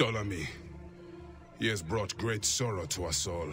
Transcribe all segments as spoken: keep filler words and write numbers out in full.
Ptolemy. He has brought great sorrow to us all.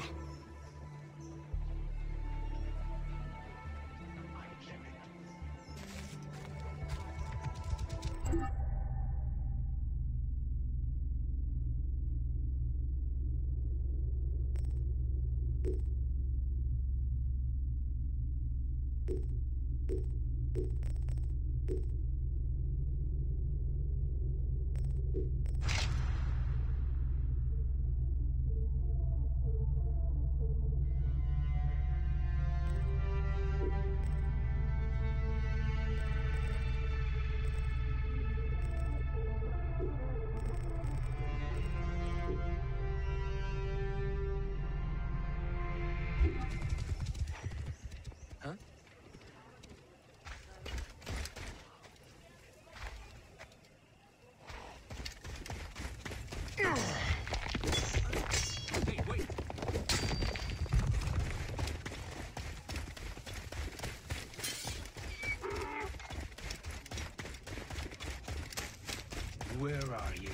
Where are you?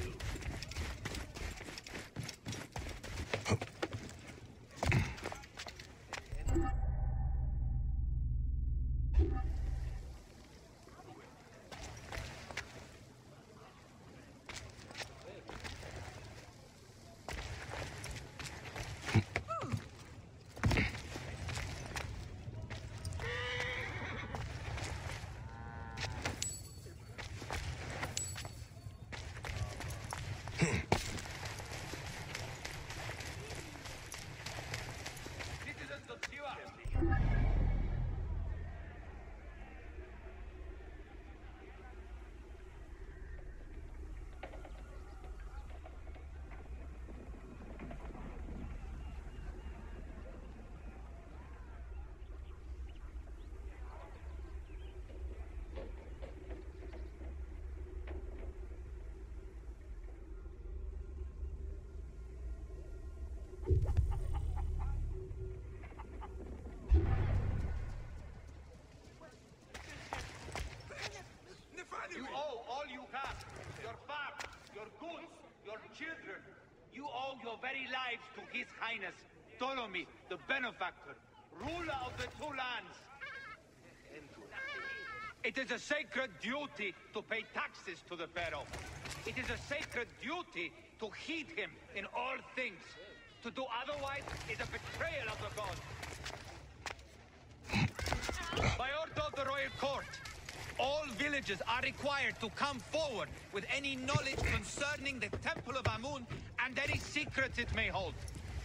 You owe all you have. Your farm, your goods, your children. You owe your very lives to His Highness, Ptolemy, the benefactor, ruler of the two lands. It is a sacred duty to pay taxes to the Pharaoh. It is a sacred duty to heed him in all things. To do otherwise is a betrayal of the gods. By order of the royal court, all villagers are required to come forward with any knowledge concerning the Temple of Amun and any secrets it may hold.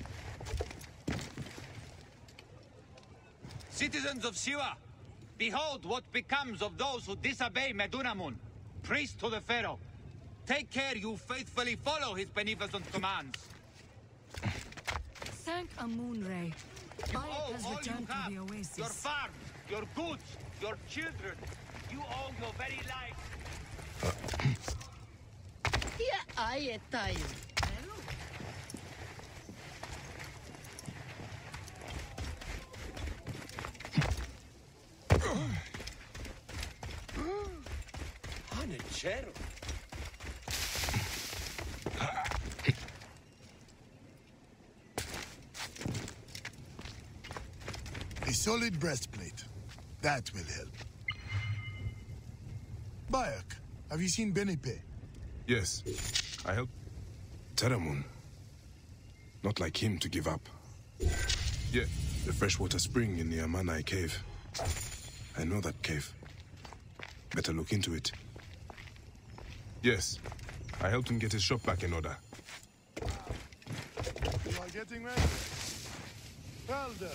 Citizens of Siwa, behold what becomes of those who disobey Medunamun, priest to the Pharaoh. Take care you faithfully follow his beneficent commands. Thank Amun-Re. Bayek has returned to the oasis. Your farms, your goods, your children. You owe your very life. Yeah, I tayo. Hanachero. A solid breastplate. That will help. Bayek, have you seen Benipe? Yes, I helped Teramun. Not like him to give up. Yeah, the freshwater spring in the Amanai cave. I know that cave. Better look into it. Yes, I helped him get his shop back in order. You are getting ready. Well done.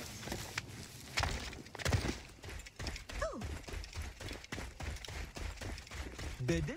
Dede?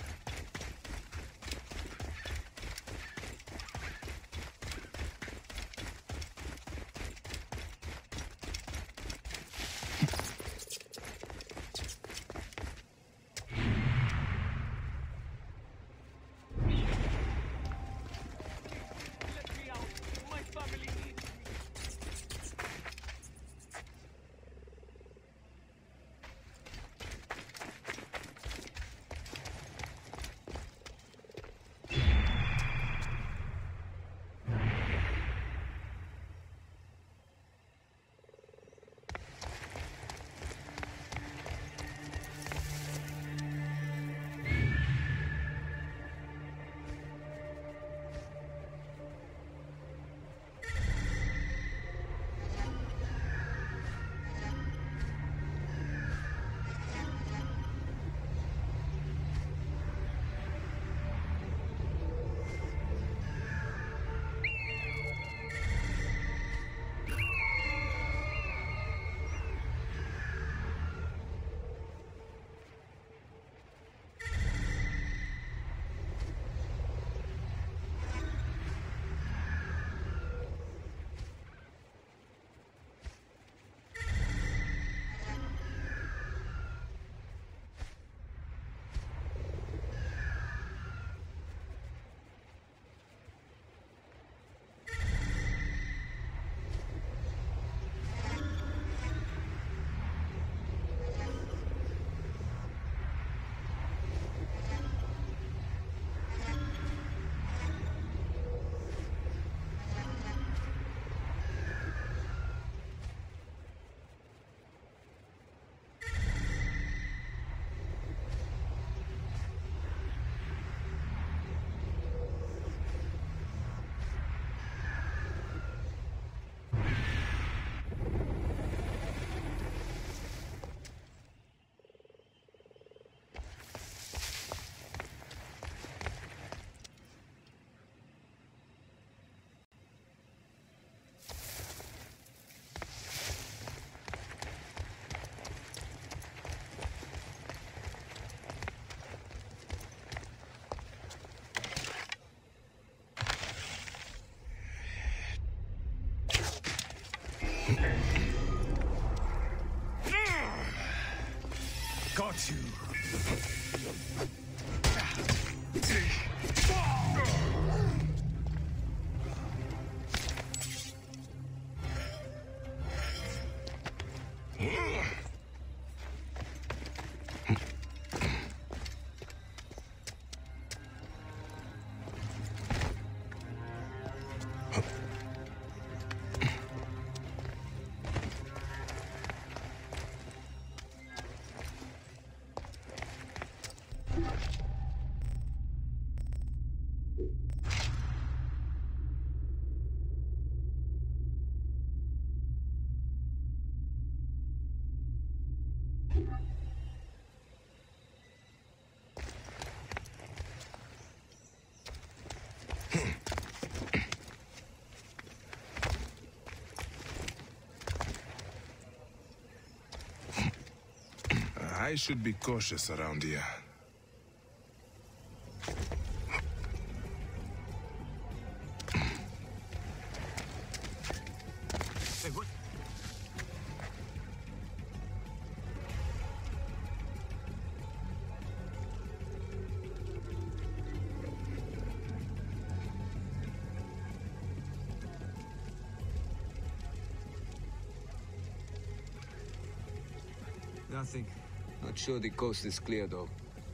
Got you. I should be cautious around here. Hey, what? Nothing. Not sure the coast is clear, though.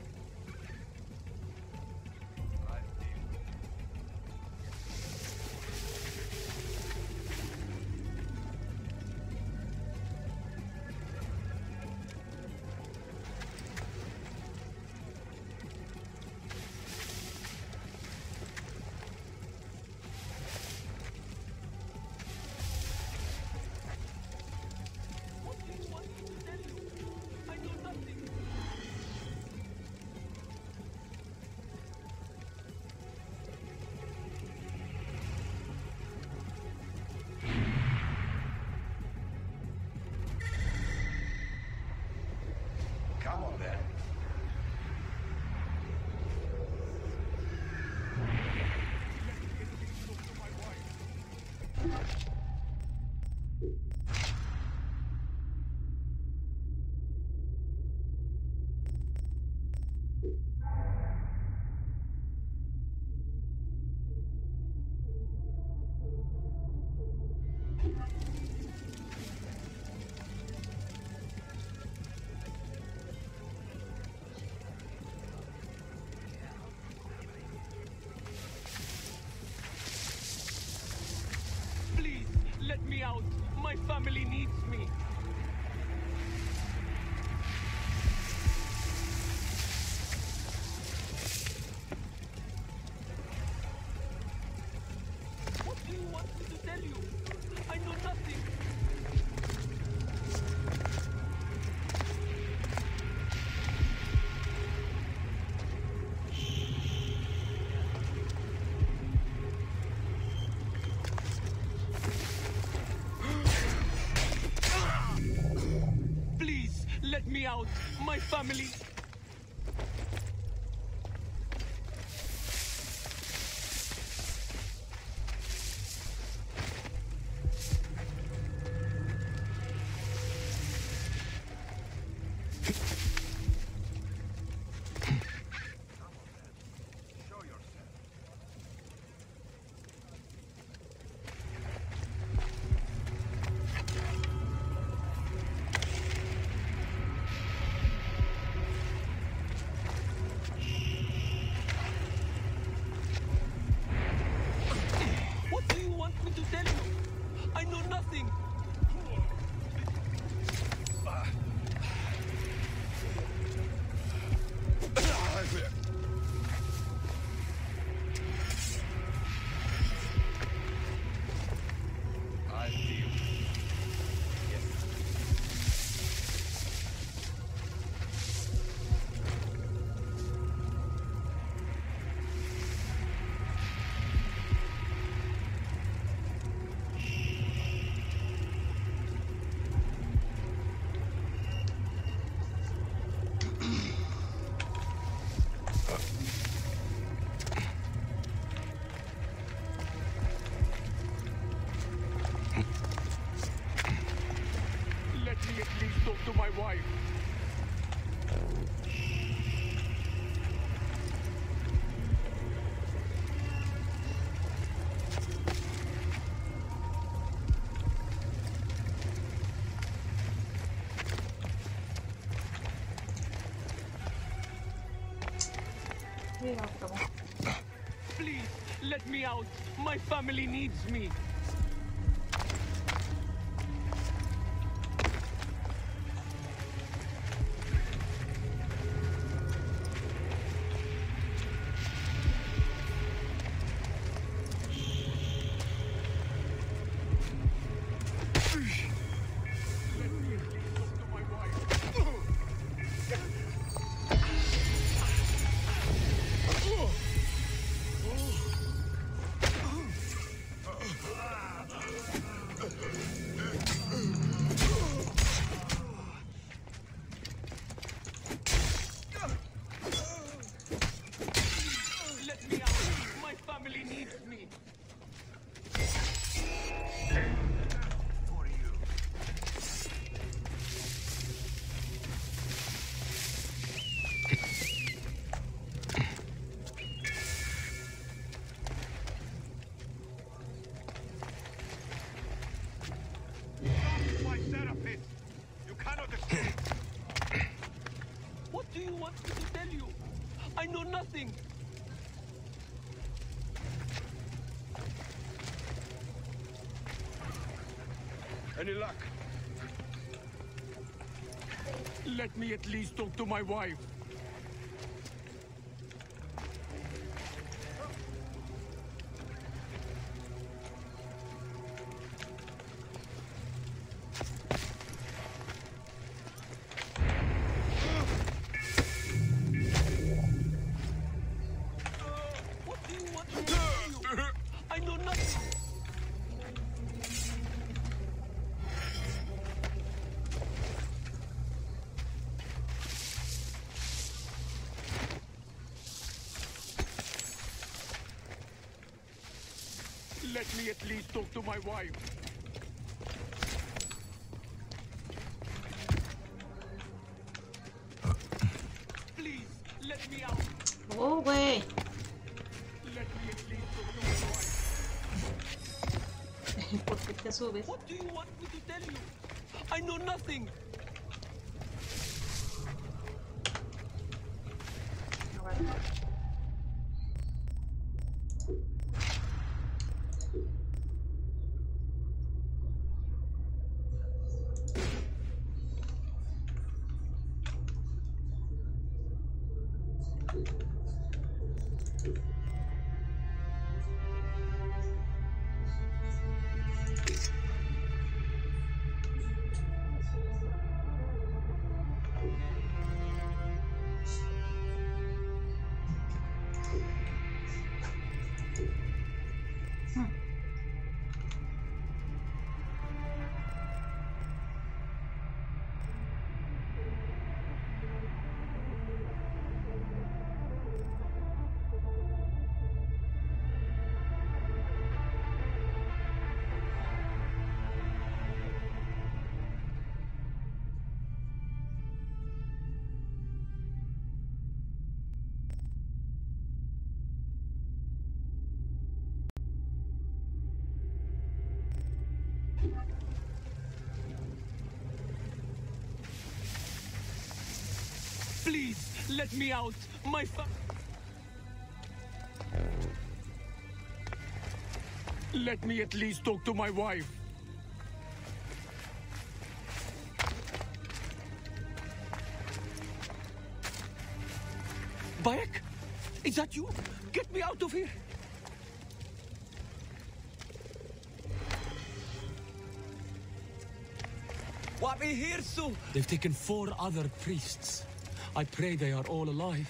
Come on, then. Please, let me out. My family needs me. What do you want me to tell you? I know nothing. Please, let me out. My family... What do you want me to tell you? I know nothing. I feel. Let me at least talk to my wife. Please, let me out. My family needs me. What do you want me to tell you? I know nothing. Any luck? Let me at least talk to my wife. Let me at least talk to my wife. Please, let me out. Oh, güey. Let me at least talk to my wife. ¿Por qué te subes? What do you want me to tell you? I know nothing. Please, let me out. My fa- Let me at least talk to my wife. Bayek? Is that you? Get me out of here! Wabi Hirsu! They've taken four other priests. I pray they are all alive.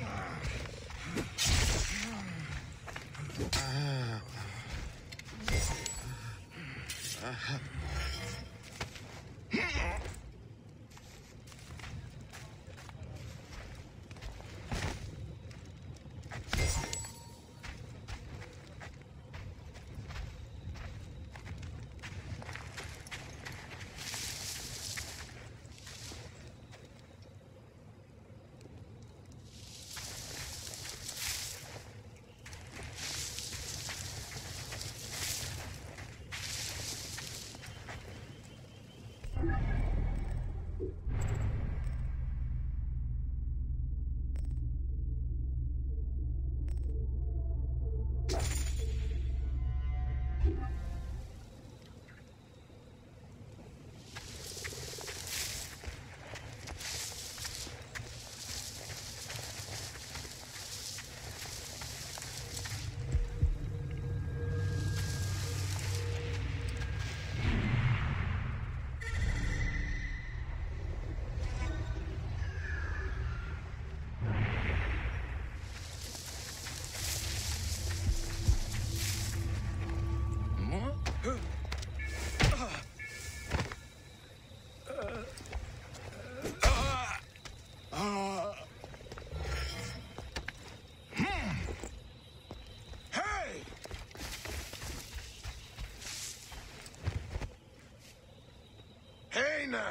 Hey now!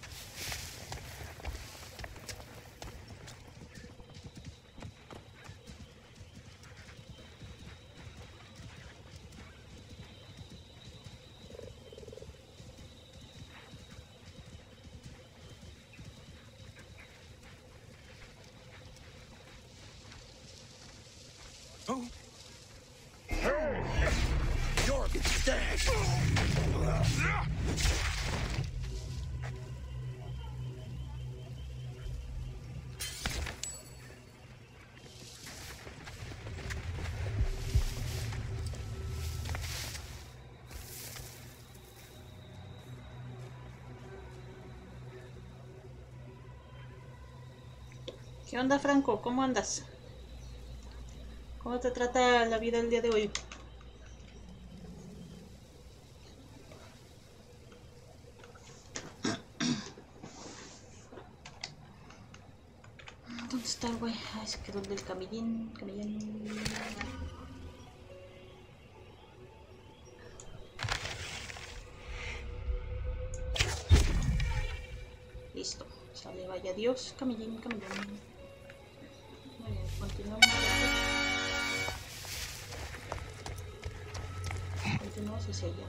Oh. Hey! You're dead! ¿Qué onda, Franco? ¿Cómo andas? ¿Cómo te trata la vida el día de hoy? ¿Dónde está el güey? Ay, se quedó del camillín, camillín. Listo. Sale, vaya Dios, camillín, camillín. Muy bien, continuamos. Continuamos hacia allá.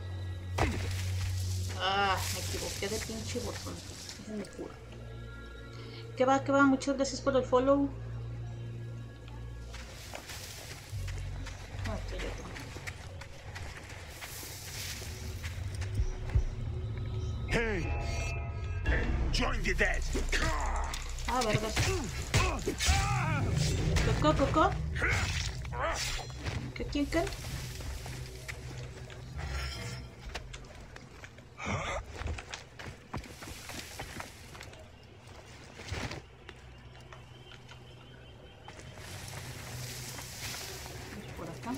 Ah, me equivoqué de pinche botón. Déjenme cura. ¿Qué va? ¿Qué va? Muchas gracias por el follow. Ah, okay, Hey! Join the dead! Ah, vergas. Coco, coco. ¿Qué quién qué? Por acá.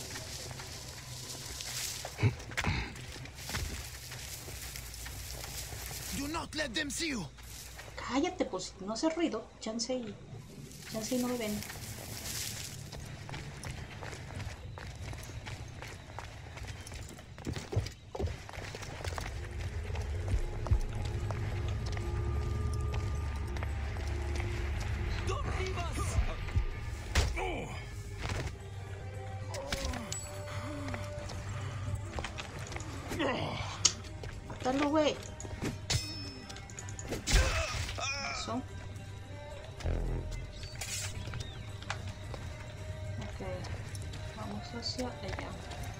Do not let them see you. Cállate, pues no hace ruido. Chance y. Chance y no me ven. Mátalo, güey. Eso. Ok. Vamos hacia allá.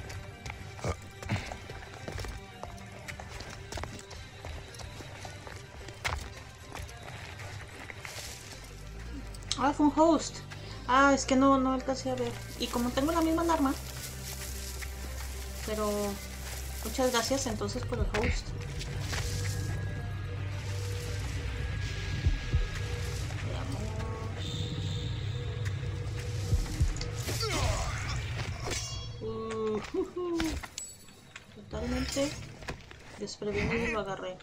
Ah, fue un host. Ah, es que no, no alcancé a ver. Y como tengo la misma alarma. Pero muchas gracias entonces por el host. Veamos. Totalmente desprevenido lo agarré.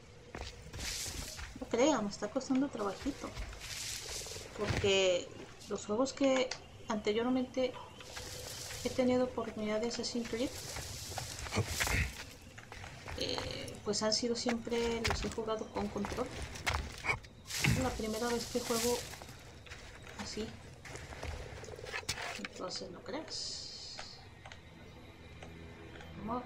No crean, me está costando trabajito. Porque los juegos que anteriormente he tenido oportunidad de Assassin's Creed, eh, pues han sido siempre, los he jugado con control. Es la primera vez que juego así. Entonces no creas. Vamos.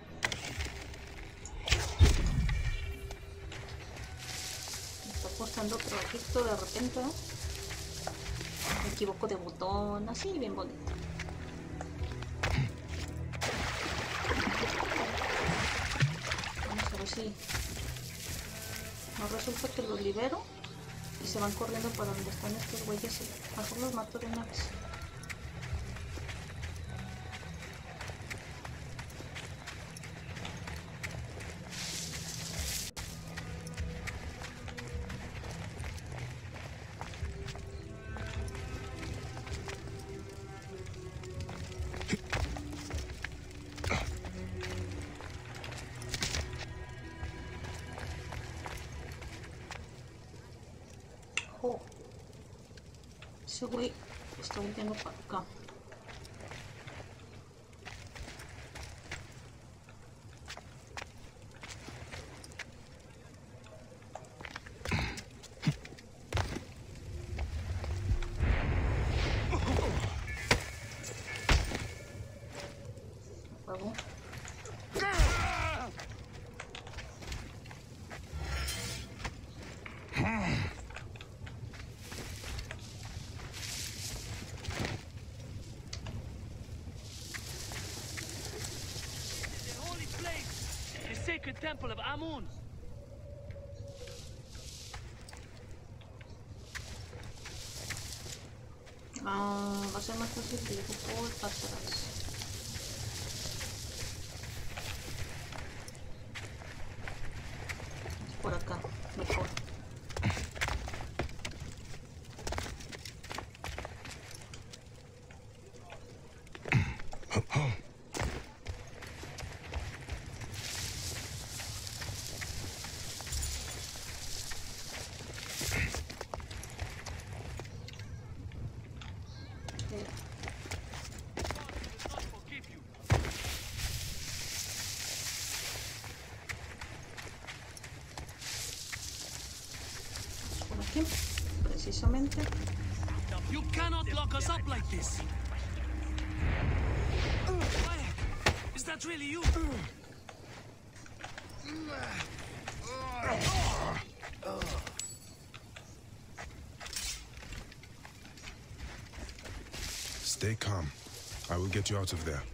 Me está costando trabajito de repente, ¿no? Me equivoco de botón, así bien bonito. Vamos a ver si no resulta que los libero y se van corriendo para donde están estos güeyes y mejor los mato de una vez. Oh, ese güey está volteando para acá. Apagó. Sacred temple of Amun. Ah, va a ser más fácil que llegue por atrás. Es por acá, mejor. Por aquí, precisamente. You cannot lock us up like this. Is that really you? Stay calm. I will get you out of there.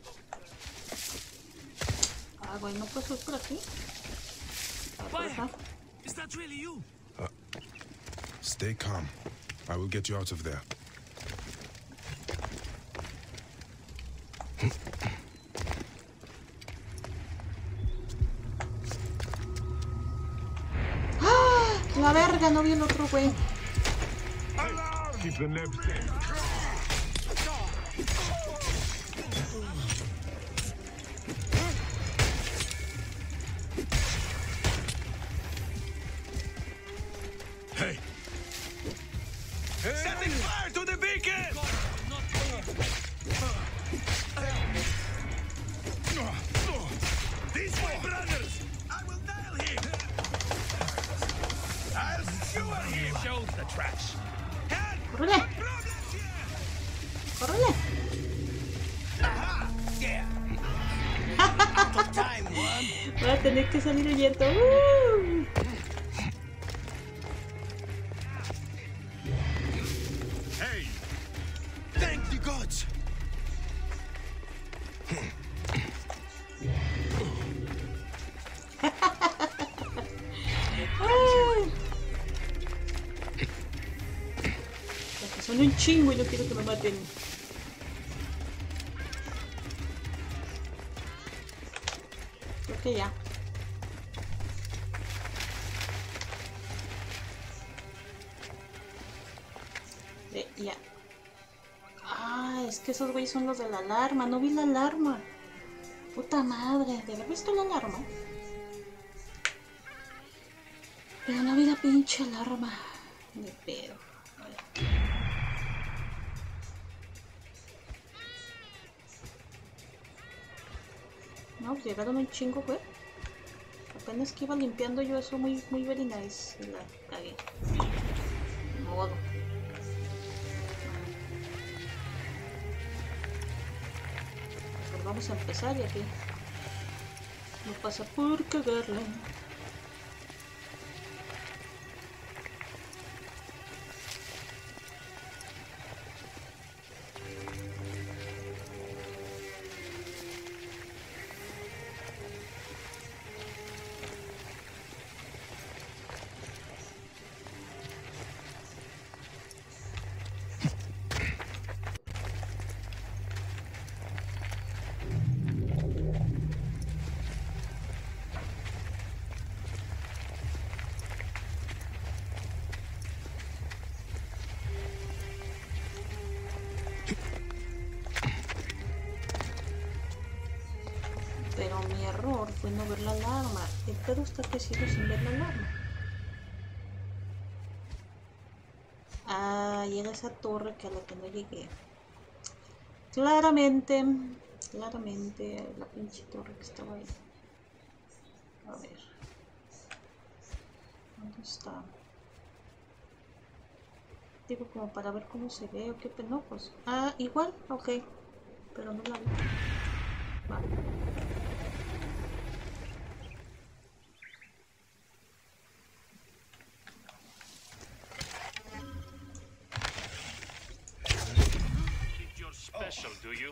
Ah, güey, no puedo ir por aquí. Ah, por acá. Is that really you? Uh, stay calm. I will get you out of there. ¡Ah! La verga, no vi el otro güey. Keep the left hand. Hey! Setting fire to the beacon! These way, brothers! I will nail him! I'll skewer him! Shows the trash. ¡Córrele! ¡Córrele! Voy a tener que salir huyendo. ¡Uh! Hey! Thank the gods! ¡Ay! Porque son un chingo y no quiero que me maten. Creo que ya. Eh, ya. Ah, es que esos güeyes son los de la alarma. No vi la alarma. Puta madre, de haber visto la alarma. Pero no vi la pinche alarma. De pedo. A ver. No, pues llegaron un chingo, güey. Apenas que iba limpiando yo eso muy, muy very nice. Y la cagué. Modo. Pues vamos a empezar y aquí no pasa por cagarla. Pero mi error fue no ver la alarma. El pedo está que sigo sin ver la alarma. Ah, llega esa torre que a la que no llegué. Claramente, claramente, la pinche torre que estaba ahí. A ver. ¿Dónde está? Digo, como para ver cómo se ve o qué pedo. Pues. Ah, igual, ok. Pero no la vi. Vale. Special, do you?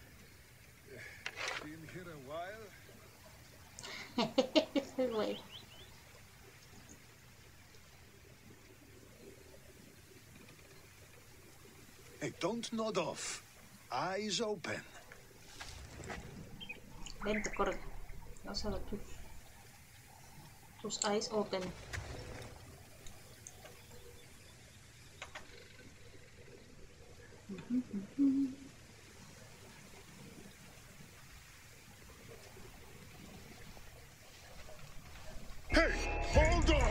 Been here a while? Ese güey. Hey, don't nod off. Eyes open. Vente, corre. Vamos a ver tus, tus eyes open. Uh-huh, uh-huh. Hey, hold on!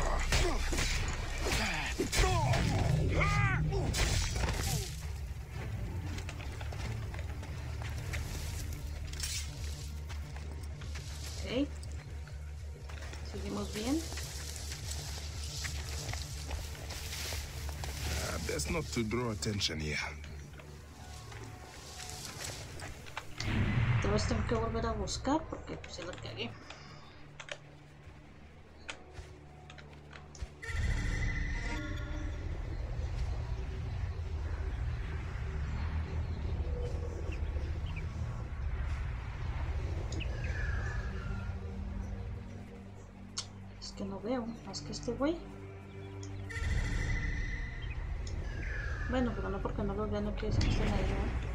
Ok. Seguimos bien. Uh, best not to draw attention here. Te vas a tener que volver a buscar porque pues, se la cagué. Es que no veo más que este güey. Bueno, pero no porque no los vea, no quiere decir que estén ahí, ¿no?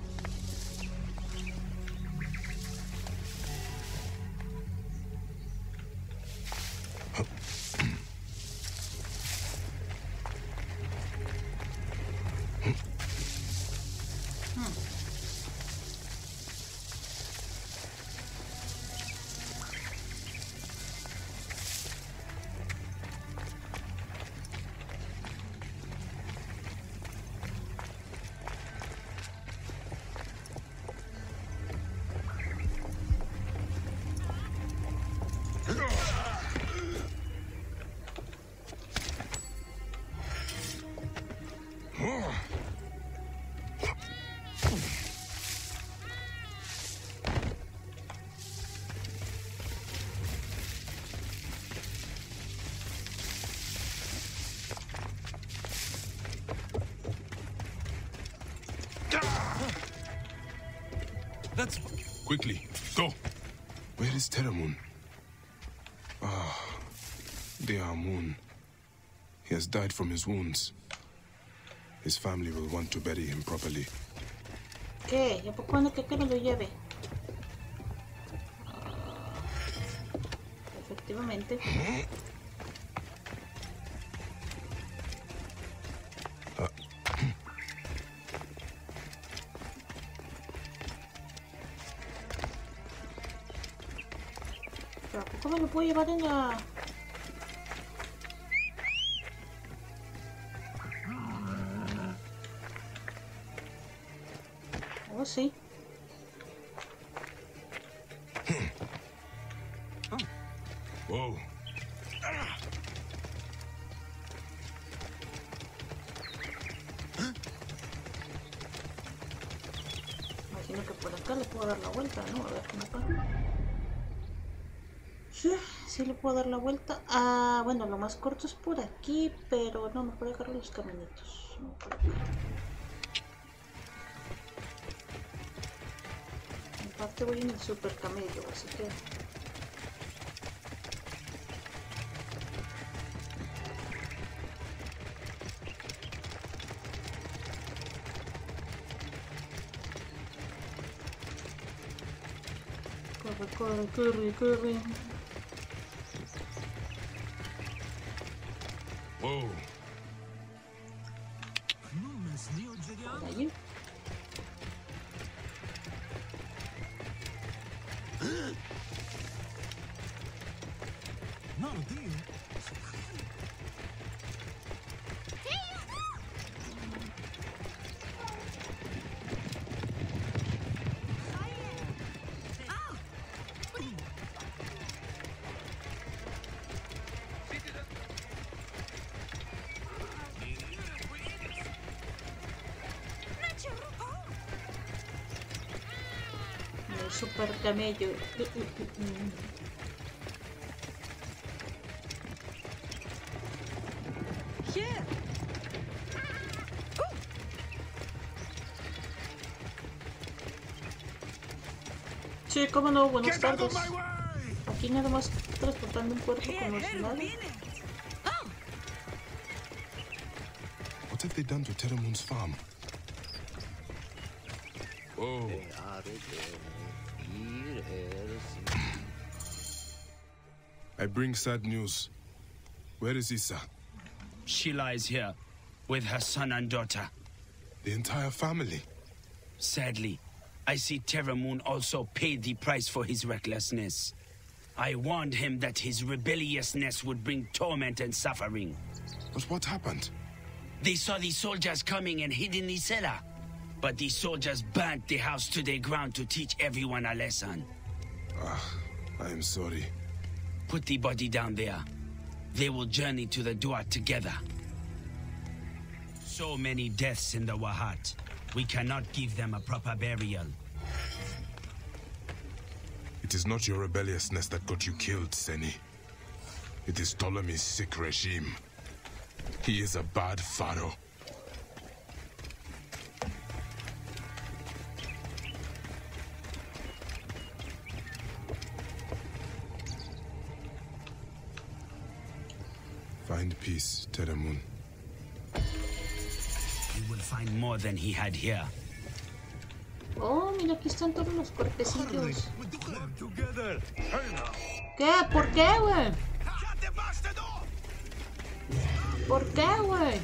That's... Quickly, go! Where is Terramoon? Ah, dear Moon. He has died from his wounds. His family will want to bury him properly. ¿Qué? ¿Y a poco no que que me lo lleve? Efectivamente. ¿Pero a poco me lo puedo llevar en la...? Oh, sí. Whoa. Imagino que por acá le puedo dar la vuelta, ¿no? A ver cómo pasa. Sí, sí le puedo dar la vuelta. Ah, bueno, lo más corto es por aquí, pero no, mejor agarro los caminitos. No, por acá. Aparte voy en el super camello, así que... Corre, corre, corre, corre. Whoa. Por allí. El super camello. Sí, cómo no, buenas tardes. Aquí nada más transportando un cuerpo como si nada. What have they done to Teramun's farm? Whoa. I bring sad news. Where is Issa? She lies here, with her son and daughter. The entire family? Sadly, I see Teramun also paid the price for his recklessness. I warned him that his rebelliousness would bring torment and suffering. But what happened? They saw the soldiers coming and hid in the cellar. But the soldiers burnt the house to the ground to teach everyone a lesson. Ah, I am sorry. Put the body down there. They will journey to the Duat together. So many deaths in the Wahat. We cannot give them a proper burial. It is not your rebelliousness that got you killed, Seni. It is Ptolemy's sick regime. He is a bad pharaoh. Find peace, Teramun. He will find more than he had here. Oh, mira, aquí están todos los cuerpecillos. ¿Qué? ¿Por qué, güey? ¿Por qué, güey?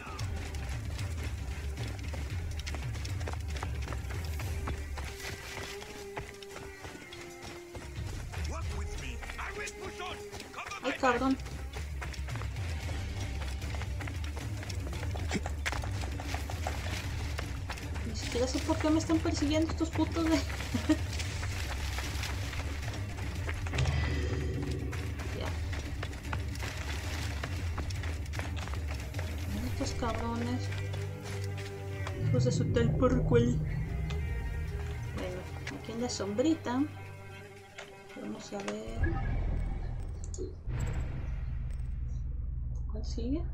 Ay, cabrón. Ni siquiera sé por qué me están persiguiendo estos putos de... Ya. Estos cabrones. Hijos de su tal por cual. Bueno, aquí en la sombrita. Vamos a ver. ¿Cuál sigue?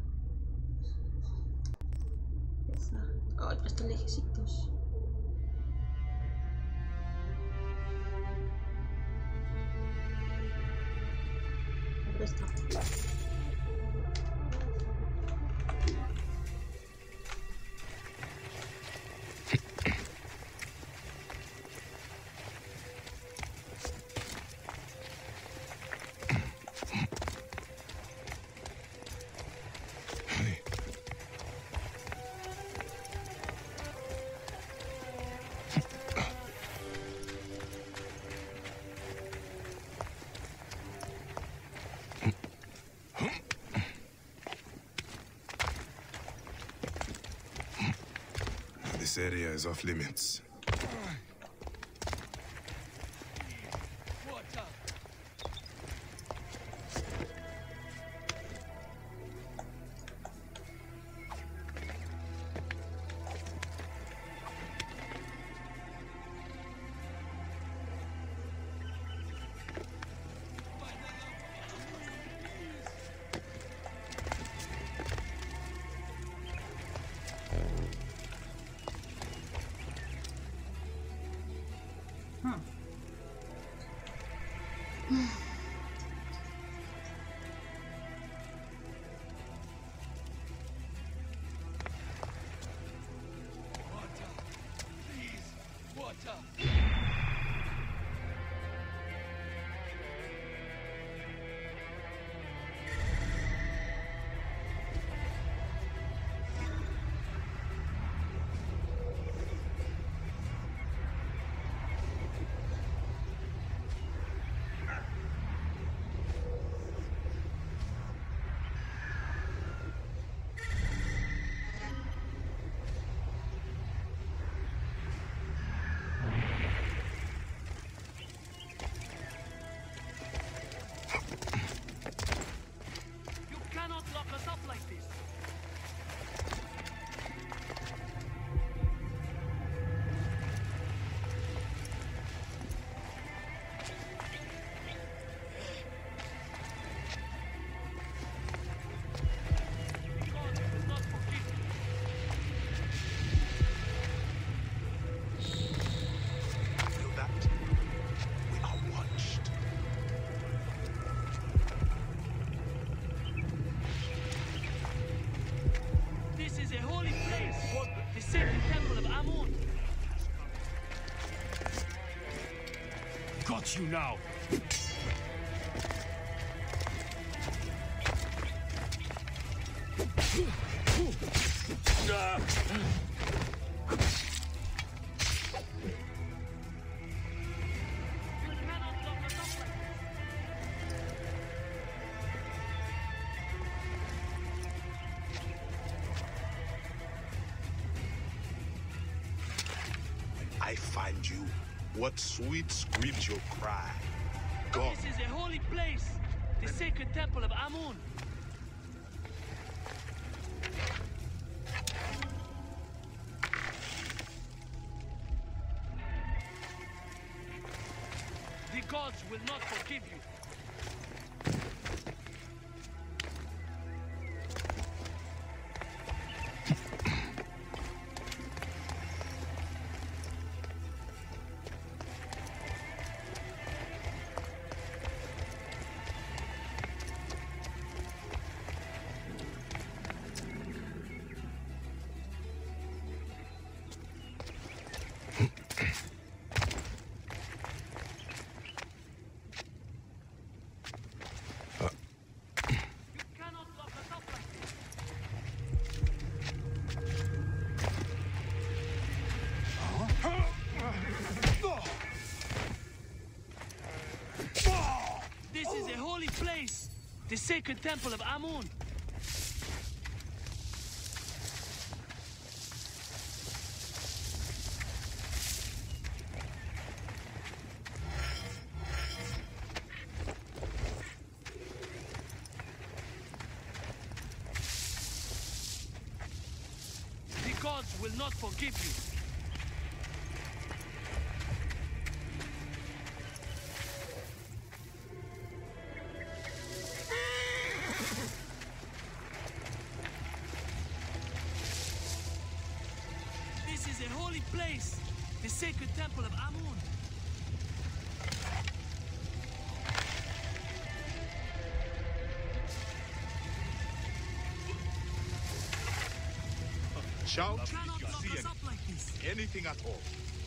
Esa. Ay, oh, están lejecitos. Ahora está. This area is off limits. You now. I find you. What sweet screams your cry? Go. This is a holy place, the sacred temple of Amun. The gods will not forgive you. The sacred temple of Amun. The gods will not forgive you. Place, the sacred temple of Amun. Shout if you see anything, like this. anything at all.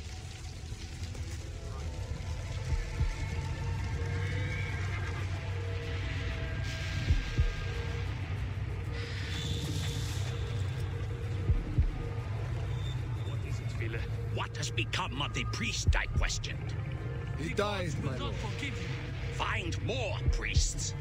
What has become of the priest I questioned? He died, my lord. Find more priests.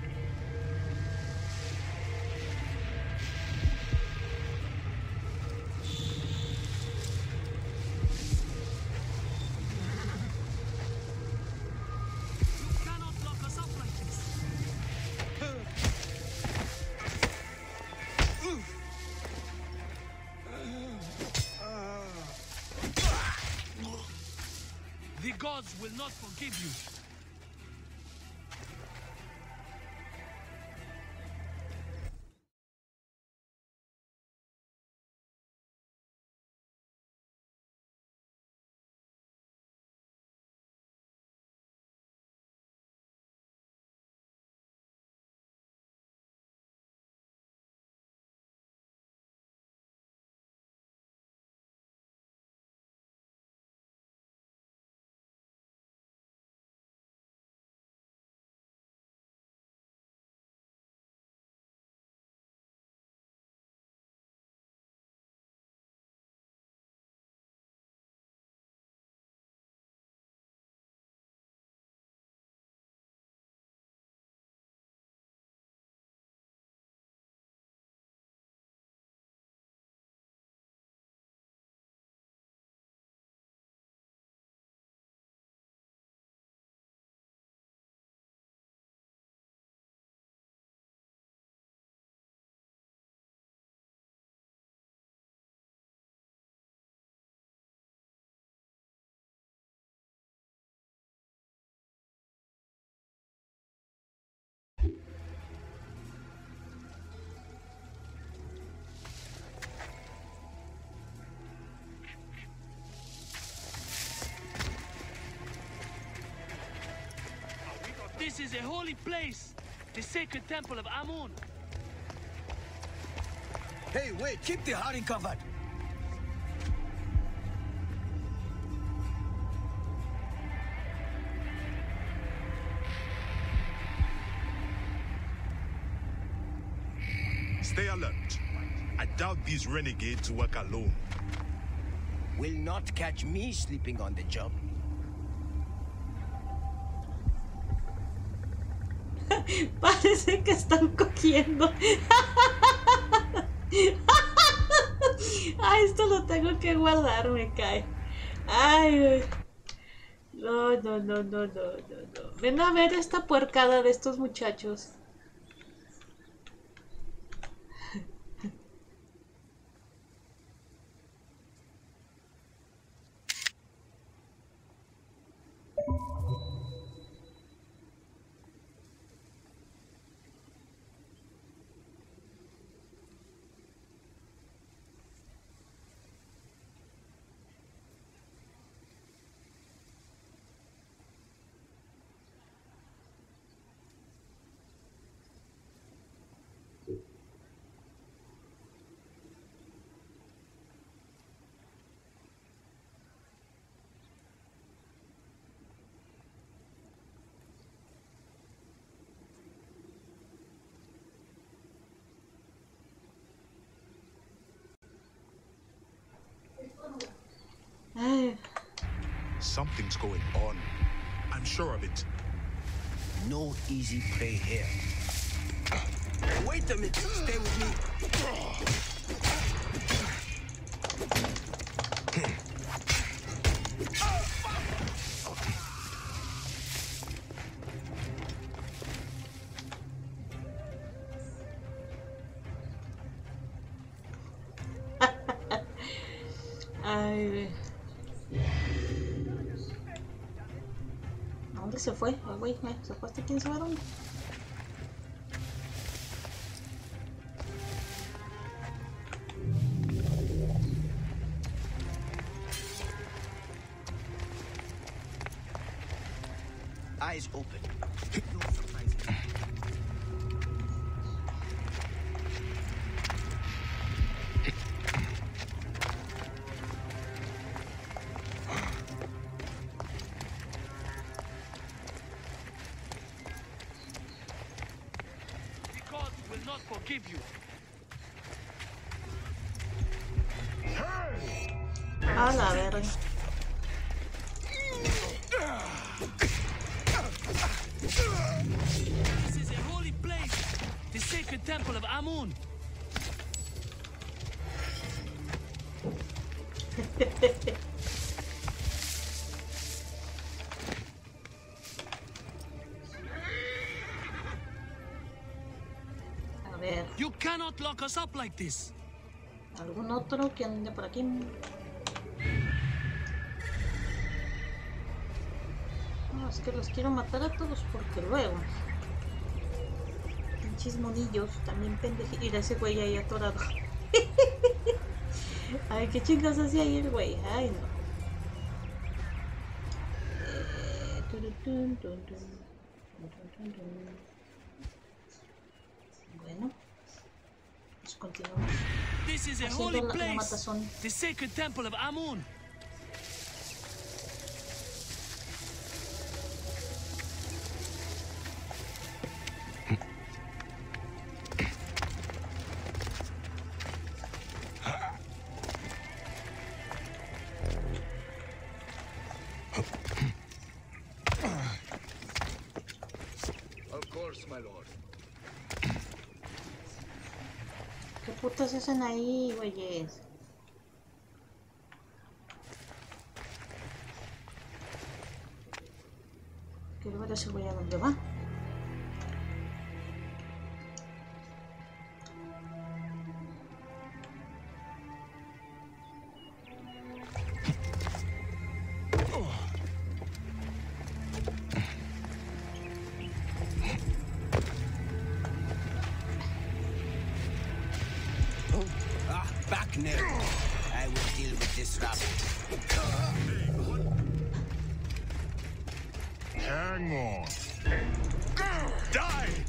The gods will not forgive you. This is a holy place, the sacred temple of Amun. Hey, wait, keep the hiding covered. Stay alert. I doubt these renegades work alone. Will not catch me sleeping on the job. Parece que están cogiendo. Ay, esto lo tengo que guardar, me cae. Ay, no, no, no, no, no, no, no. Ven a ver esta puercada de estos muchachos. Something's going on. I'm sure of it. No easy prey here. Wait a minute. Stay with me. Ay, ¿a dónde se fue? El güey, se fue hasta quién sabe dónde. Eyes open. No surprises. Forgive you. A la verga. This is a holy place, the sacred temple of Amun. You cannot lock us up like this. ¿Algún otro que ande por aquí? Es que los quiero matar a todos porque luego... Pinches monillos, también pendejitos. Mira ese güey ahí atorado. Ay, qué chingas hacía ahí el güey. Ay, no. Eh, tun, tun, tun, tun. Bueno, pues continuamos. This is a haciendo holy la, la place, matazón. the sacred temple of Amun. ¿Qué putas hacen ahí, güeyes? Quiero ver a ese güey a dónde va. I will deal with this rabbit. Hang on. Die!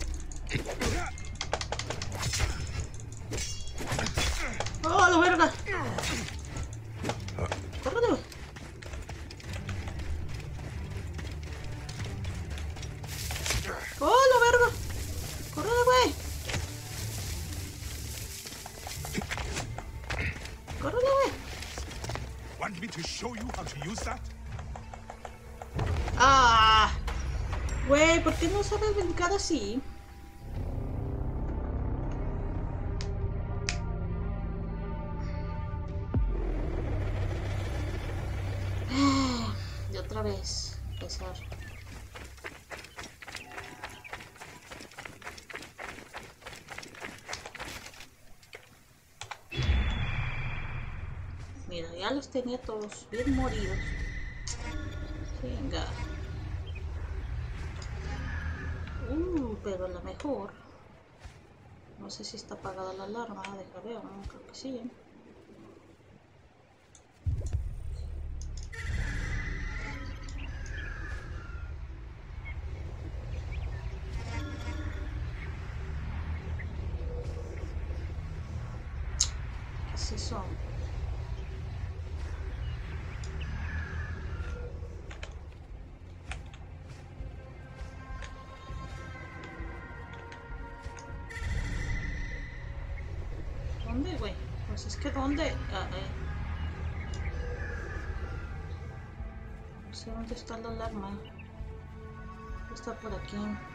¡Oh, la verga! ¡Córrele, güey! ¡Oh, la verga! ¡Córrele, güey! ¡Córrele, güey! Want me to show you how to use that? ¡Ah! Güey, ¿por qué no sabes brincar así? Y otra vez, pesar. Mira, ya los tenía todos bien moridos. Venga. Uh, pero a lo mejor. No sé si está apagada la alarma, deja ver, no, creo que sí. ¿eh? ¿Qué es eso? ¿Dónde, güey? Pues es que ¿dónde? Ah, eh. No sé dónde está la alarma. Está por aquí.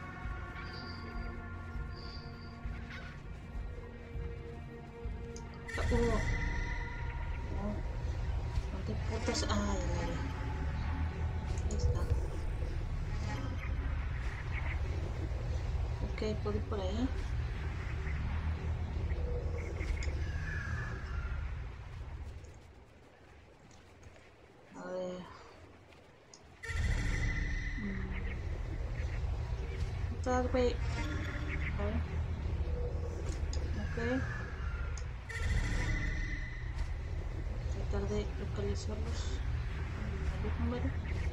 Uh. Oh. ¿Dónde putas? Ay, ay, ay. Ahí está. Ok, puedo ir por ahí. A ver. ¿Qué tal, güey? A ver. Ok. Tratar de localizarlos. ¿Algún número?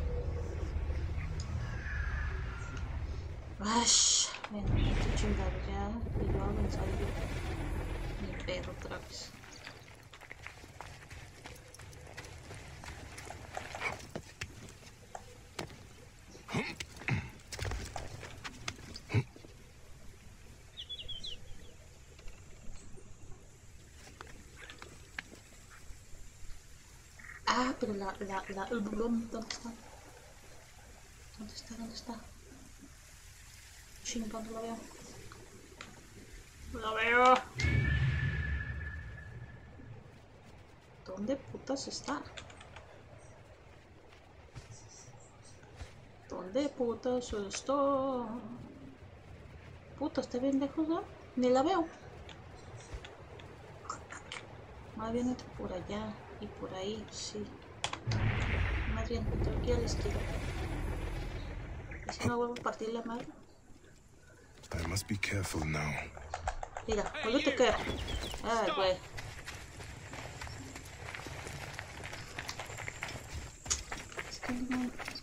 ¡Ash! Bueno, estoy chingado ya. Y yo avanzar yo. Ni pedo otra vez. Ah, pero la, la, la, el bulón, ¿dónde está? ¿Dónde está? ¿Dónde está? Chingado, no la veo. No la veo. ¿Dónde putas está? ¿Dónde putas está? Puta, está bien lejos, ¿no? Ni la veo. Más bien está por allá. Y por ahí, sí. Más bien, está aquí a la izquierda. Si no vuelvo a partir la madre. I must be careful now. Mira, vuelve a caer. Ay, güey. Es que no,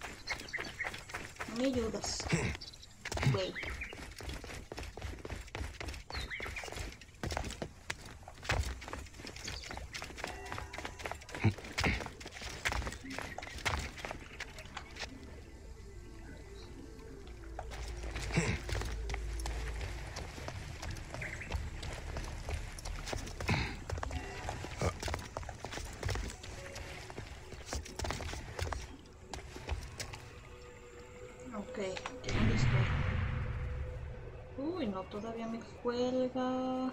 no me ayudas. Güey. ¿Dónde estoy? Uy, no, todavía me cuelga.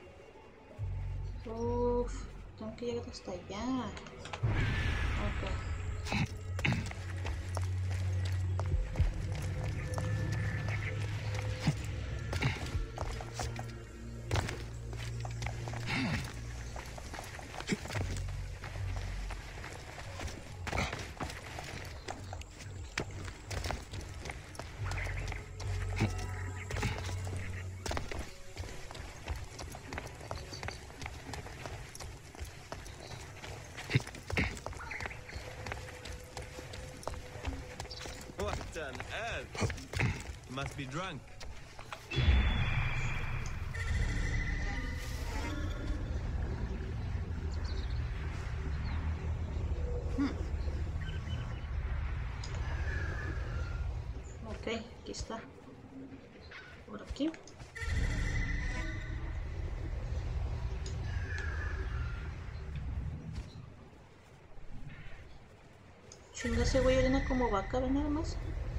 Uf, tengo que llegar hasta allá. Ok. What on earth? Must be drunk. Hmm. Ok, aquí está. Por aquí. Chinga, ese güey orina como vaca, ven nada más.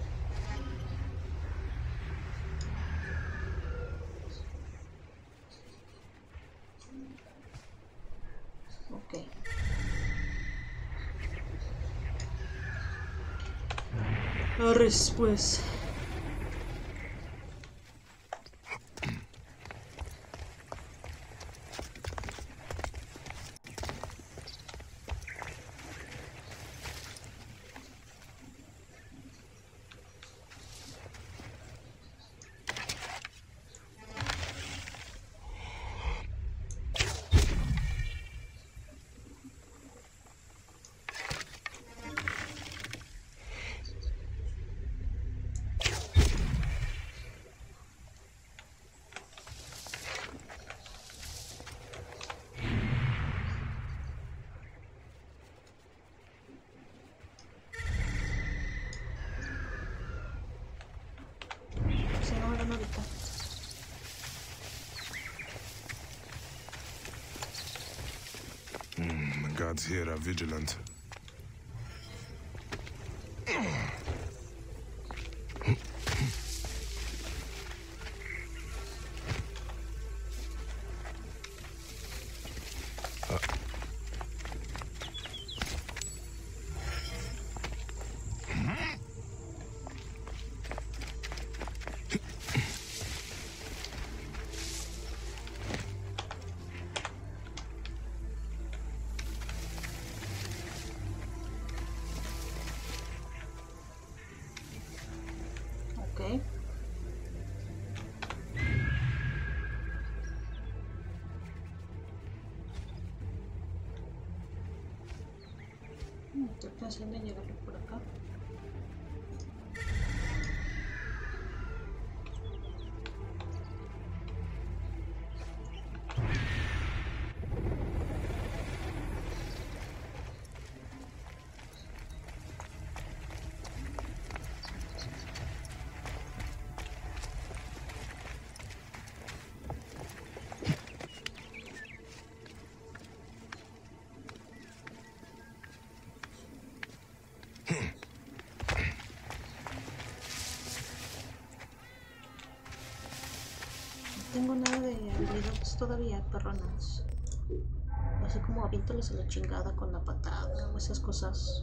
Ok. Arres, pues. Mm, the guards here are vigilant. Ok. Estoy pensando en llegarlo por acá. No tengo nada de habilidades todavía, perronas. Así como aviéntales a la chingada con la patada o esas cosas.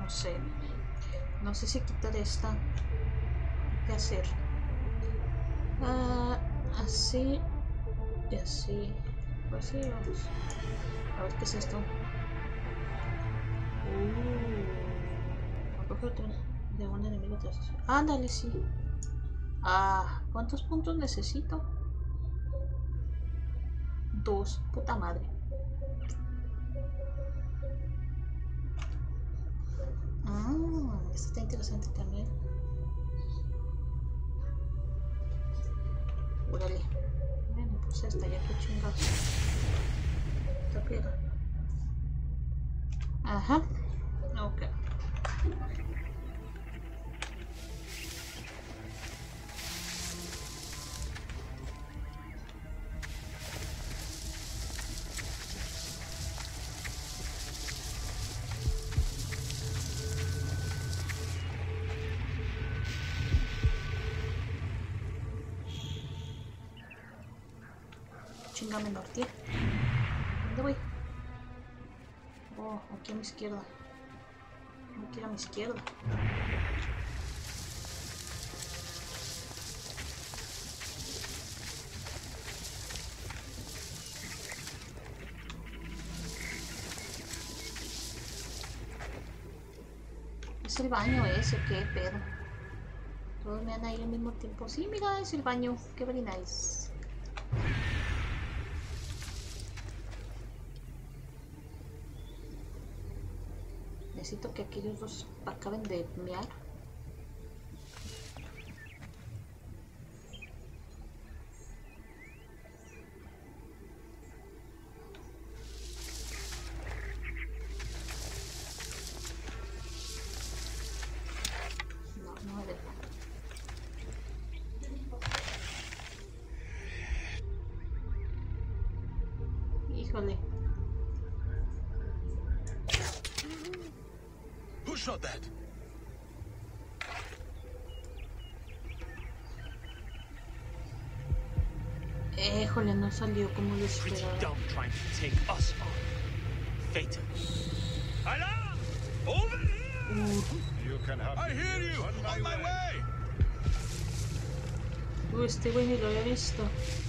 No sé. No sé si quitar esta. ¿Qué hacer? Ah, así. Y así. Pues sí, vamos. A ver qué es esto. Uh, de un enemigo tras. Ándale, sí. Ah, ¿cuántos puntos necesito? Dos. Puta madre. Ah, esto está interesante también. Órale. Bueno, pues esta ya que chingados. Esta piedra. Ajá. Ok. Chingame norte. ¿Dónde voy? Oh, aquí a mi izquierda. Aquí a mi izquierda. Es el baño ese, qué pedo. Todos me dan ahí al mismo tiempo. Sí, mira, es el baño. Qué very nice. Necesito que aquellos dos acaben de mear. No, no me deja. Híjole. Who shot that? Híjole, no salió como lo esperaba. Dumb trying to take us on. Fate. Alarm! Over here! You can have I hear you! On my, on my way! way. Uy, este güey ni lo había visto.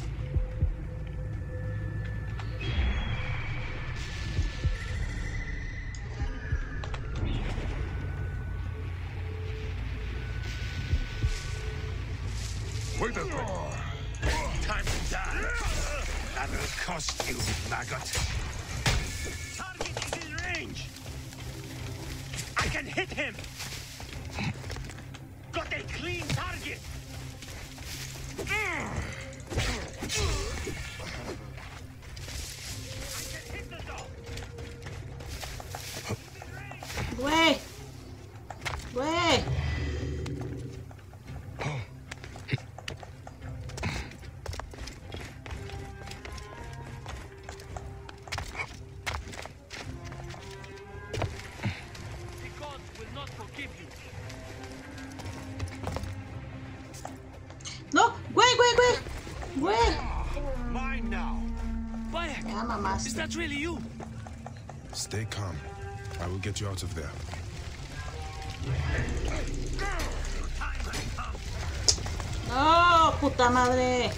Wait a minute. Time to die. That'll cost you, maggot. Target is in range. I can hit him. Got a clean target. I can hit the dog. Güey. Güey. No, güey, güey, güey. Güey. Mine now. Bayek, Ya mamaste. is that really you? Stay calm. I will get you out of there. No, puta madre.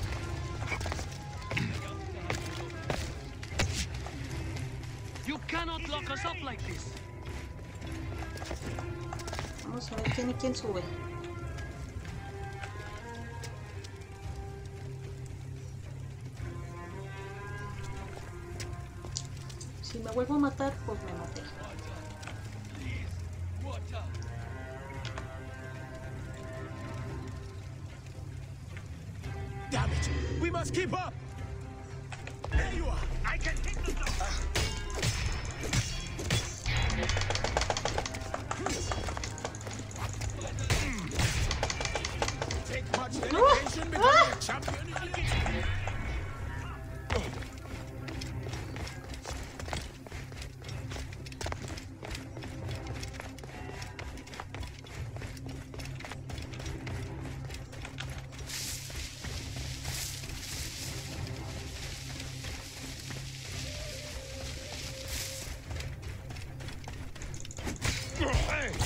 You cannot lock us up like this. Vamos a ver quién y quién sube. Si me vuelvo a matar, pues me maté. Damn it! We must keep up! There you are! I can hit the dog. Take much dedication becoming a champion. Hey!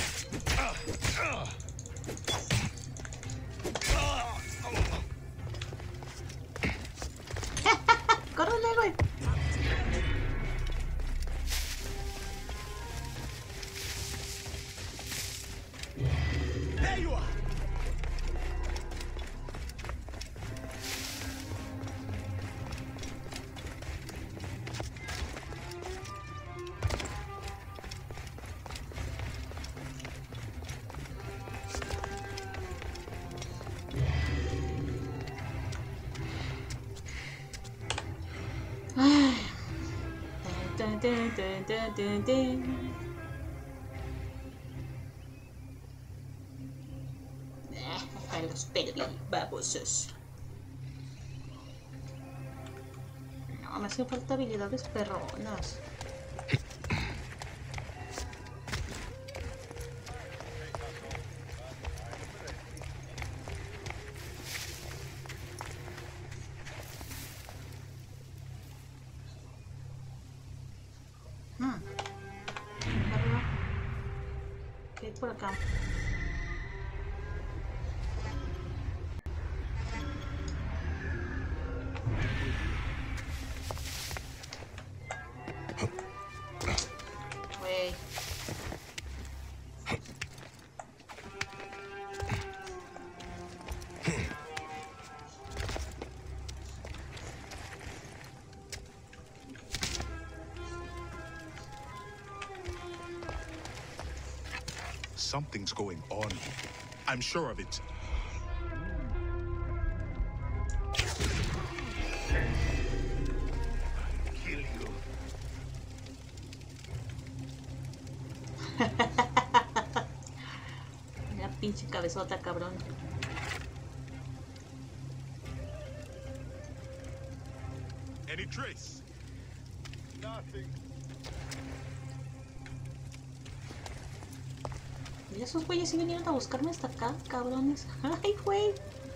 Ay. Ten, ten, ten, ten, ten, ten. Ah, los perdí, babosos. No, me hacen falta habilidades perronas. Hmm. Arriba. ¿Qué hay por acá? Wey. Something's going on. I'm sure of it. I'll kill you. Una pinche cabezota, cabrón. Any trace? Nothing. Y esos güeyes sí vinieron a buscarme hasta acá, cabrones. Ay, güey.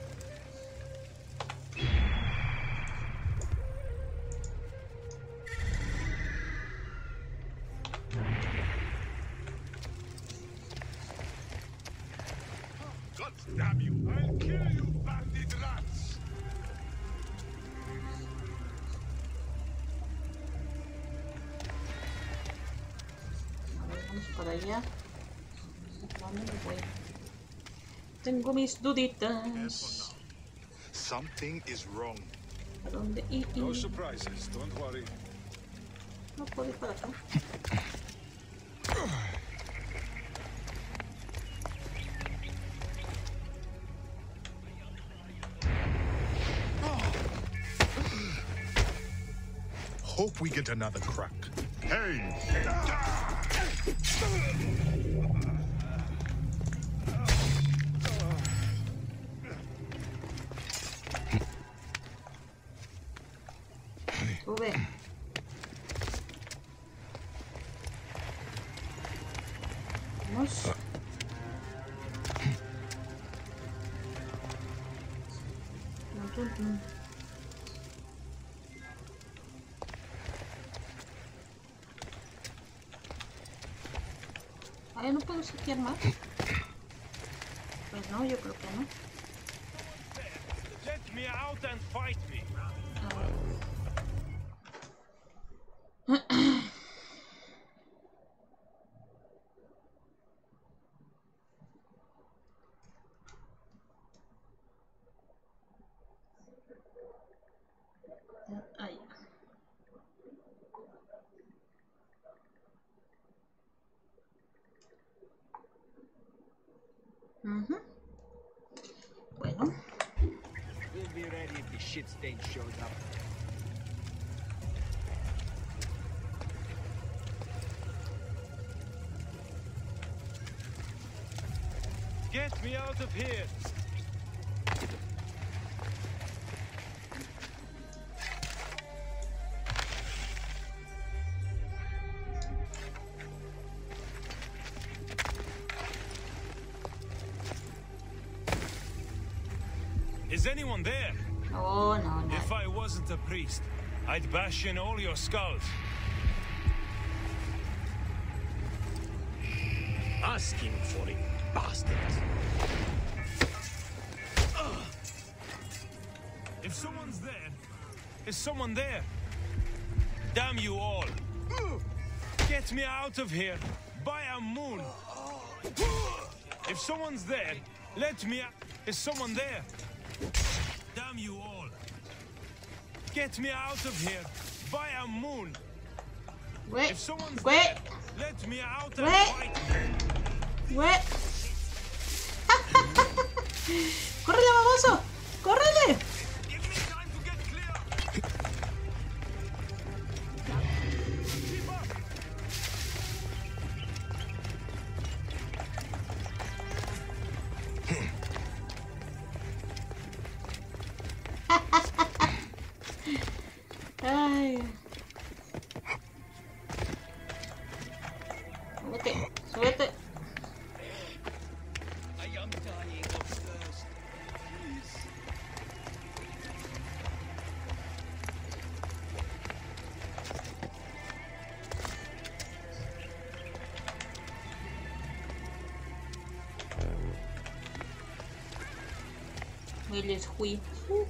God damn you! I'll kill you, bandit rats! A ver, vamos para allá. ¿Dónde me voy? Tengo mis duditas. Something is wrong. ¿A dónde ir? No surprises, don't worry. No puedo ir para acá. Hope we get another crack. Hey! Sube. Vamos. Tum, tum. Ay, ¿no puedo saquear más? Pues no, yo creo que no. Let me out and fight me. A ver. Ahí. Uh-huh. Bueno. We'll be ready if the shit stain shows up. Get me out of here. Is anyone there? Oh, no, no. If I wasn't a priest, I'd bash in all your skulls. Asking for it, bastards. If someone's there, is someone there? Damn you all. Get me out of here. By a moon. If someone's there, let me out. Is someone there? Damn you all. Get me out of here. By a moon. Wait. If someone's Wait. there, let me out and Wait. fight. Wait. ¡Córrele, baboso! ¡Córrele! Give me time to get clear. Él es Hui.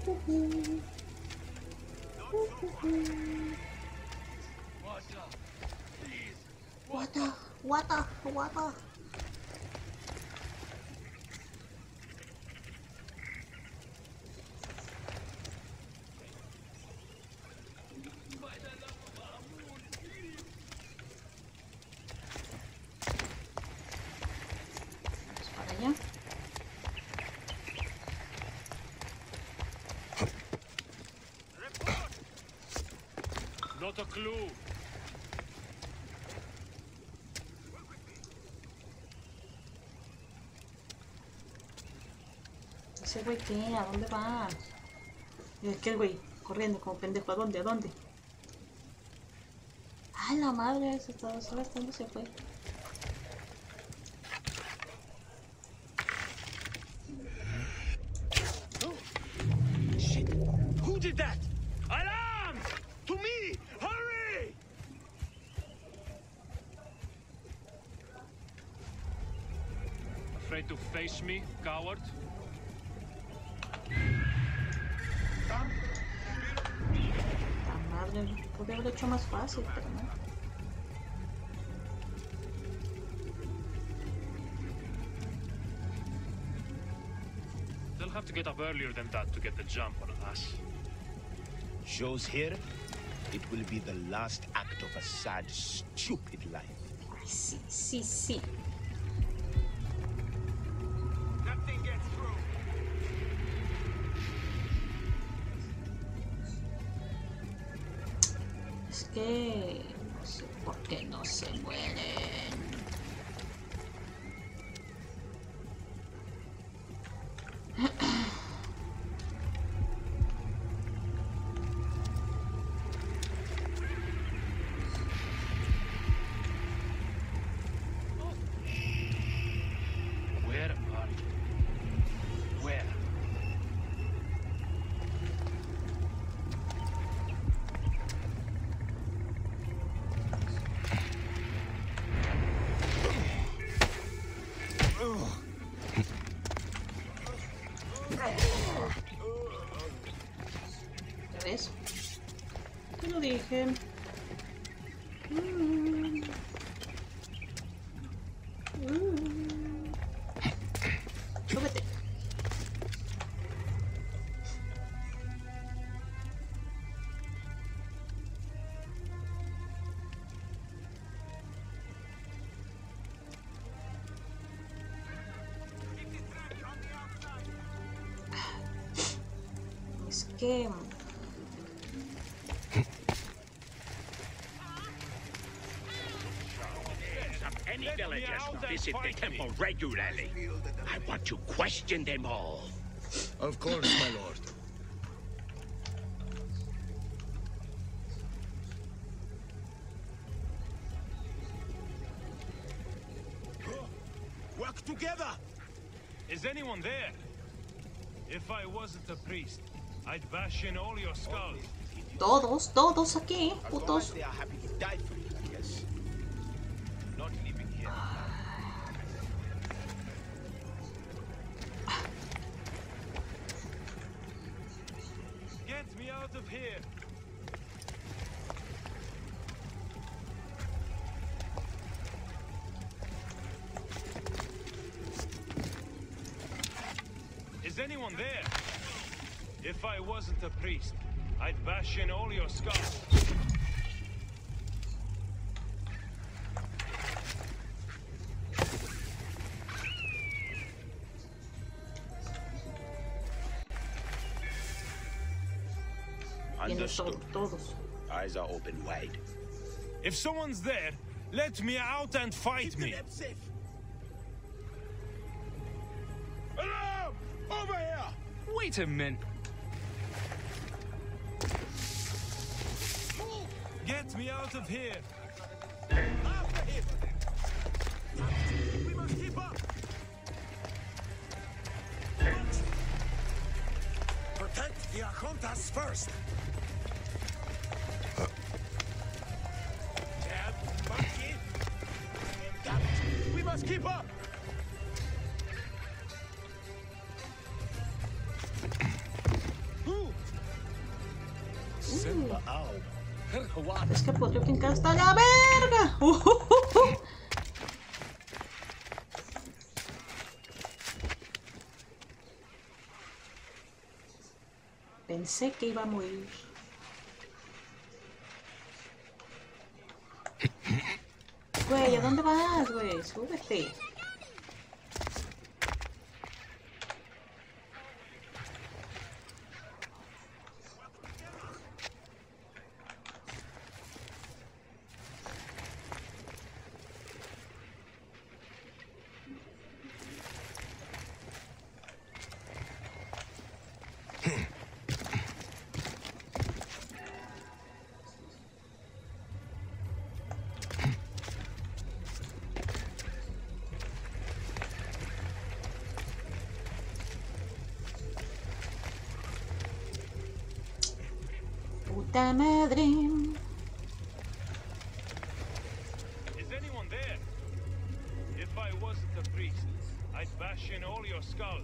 Guata, guata, guata. Para allá. Not a clue. Ese güey, ¿qué? ¿A dónde va? Es que el güey corriendo como pendejo. ¿A dónde? ¿A dónde? ¡Ay, la madre! Se estaba gastando, se fue. Shit! Who did that? Alarm! To me! Hurry! Afraid to face me, coward? La madre, podría haber hecho más fácil, pero no. They'll have to get up earlier than that to get the jump on us. Shows here, it will be the last act of a sad, stupid life. Ay, sí, sí, sí. Nothing gets through. Es que no sé por qué no se mueren. Where are you? Where? ¿Ya ves? Te lo dije. Mm. Mm. Súbete. Es que Any villagers who visit the temple regularly, I want to question them all. Of course, my lord. Work together! Is anyone there? If I wasn't a priest, I'd bash in all your skulls. todos, todos aquí, putos. They are happy to die for you, I guess. Not living here. Get me out of here! Is anyone there? If I wasn't a priest, I'd bash in all your skulls. Understood. Todos. Eyes are open wide. If someone's there, let me out and fight me. Alarm! Over here! Wait a minute. Get me out of here. After him! We must keep up! Protect the Archontas first. Jab, monkey! Got it! We must keep up! Es que pues yo quien cara está la verga. Uh, uh, uh, uh. Pensé que iba a morir. Güey, ¿a dónde vas, güey? Súbete. Puta madre. Is anyone there? If I wasn't a priest, I'd bash in all your skulls.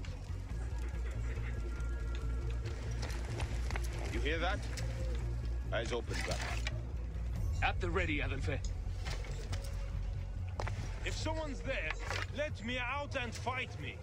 You hear that? Eyes open, brother. At the ready, Adelfe. If someone's there, let me out and fight me.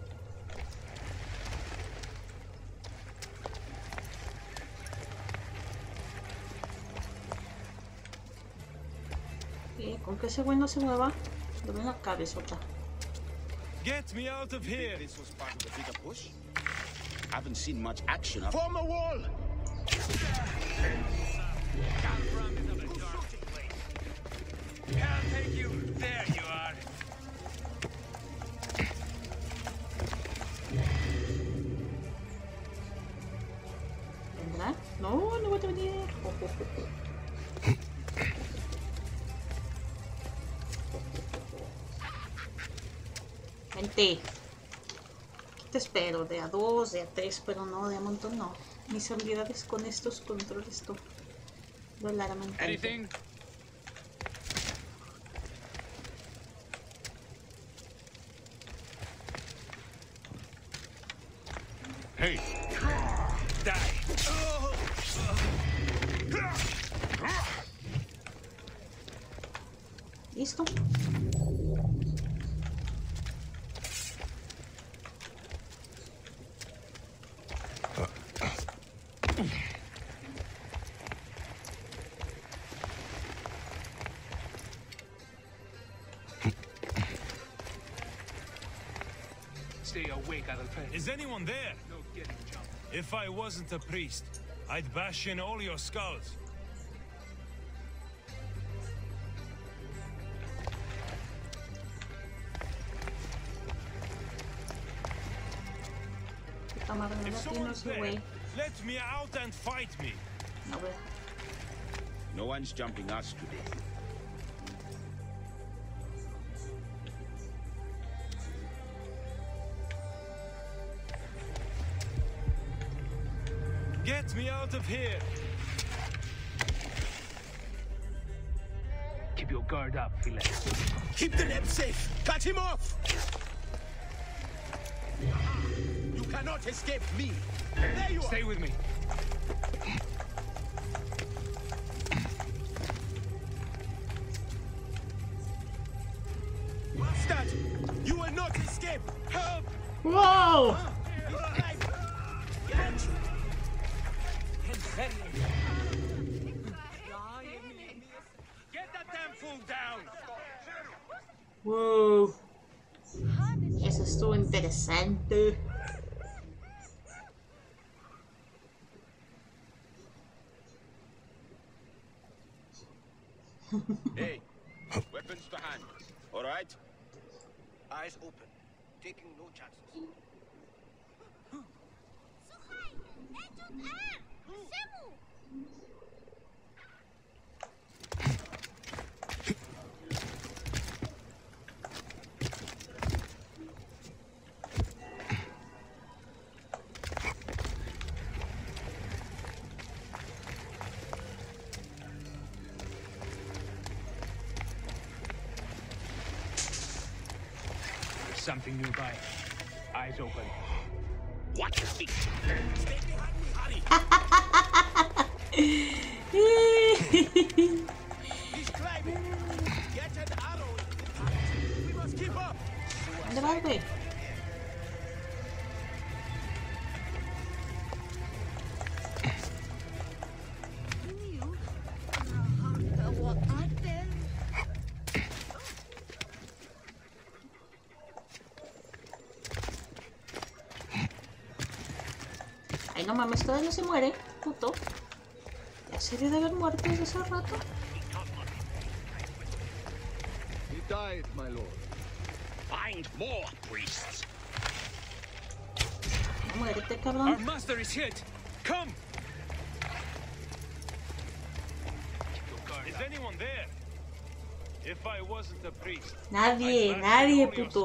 ¿Qué? ¿Con que ese güey no se mueva? Le doy una cabezota. Get me out of here. This was part of the bigger push. Haven't seen much action. Form a wall. Can't take you. There you are. ¿Vendrá? No, no voy a venir. Oh, oh, oh, oh. Vente. Aquí te espero, de a dos, de a tres, pero no, de a montón no. Mis habilidades con estos controles tú. Verdaderamente. Anything? Hey. Die. ¿Listo? Stay awake, Adelfe. Is anyone there? No getting jumped. If I wasn't a priest, I'd bash in all your skulls. If someone's there, let me out and fight me. No one's jumping us today. Get me out of here! Keep your guard up, Philex. Keep the lab safe! Cut him off! You cannot escape me! There you Stay are. with me. Bastard! You will not escape! Help! Whoa! Get that damn fool down! Wow. Eso estuvo interesante. Hey, weapons to hand. All right? Eyes open. Taking no chances. There's something nearby. Eyes open. What? Stay behind me, hurry! ¿Dónde vas, güey? Ay, no mames, todavía se muere, puto. Ya se debe de haber muerto desde hace rato. He died, my lord. Find more priests. Muérete, cabrón. Our master is hit. Come. Is anyone there? If I wasn't a priest. Nadie, nadie, puto.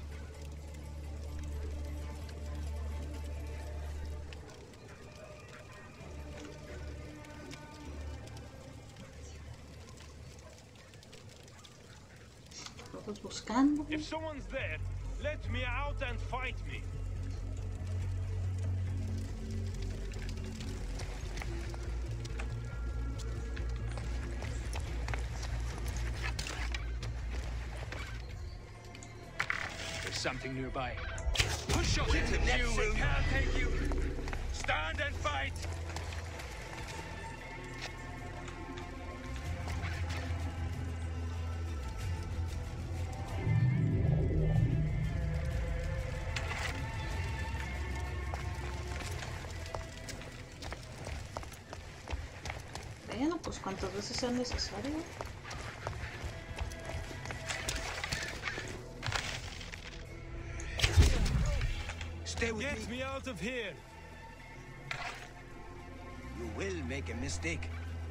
Todos buscando. If someone's there, let me out and fight me. There's something nearby. Push up! You will not take you. Stand and fight. Bueno, pues cuantas veces sea necesario. Stay with Get me out of here. You will make a mistake.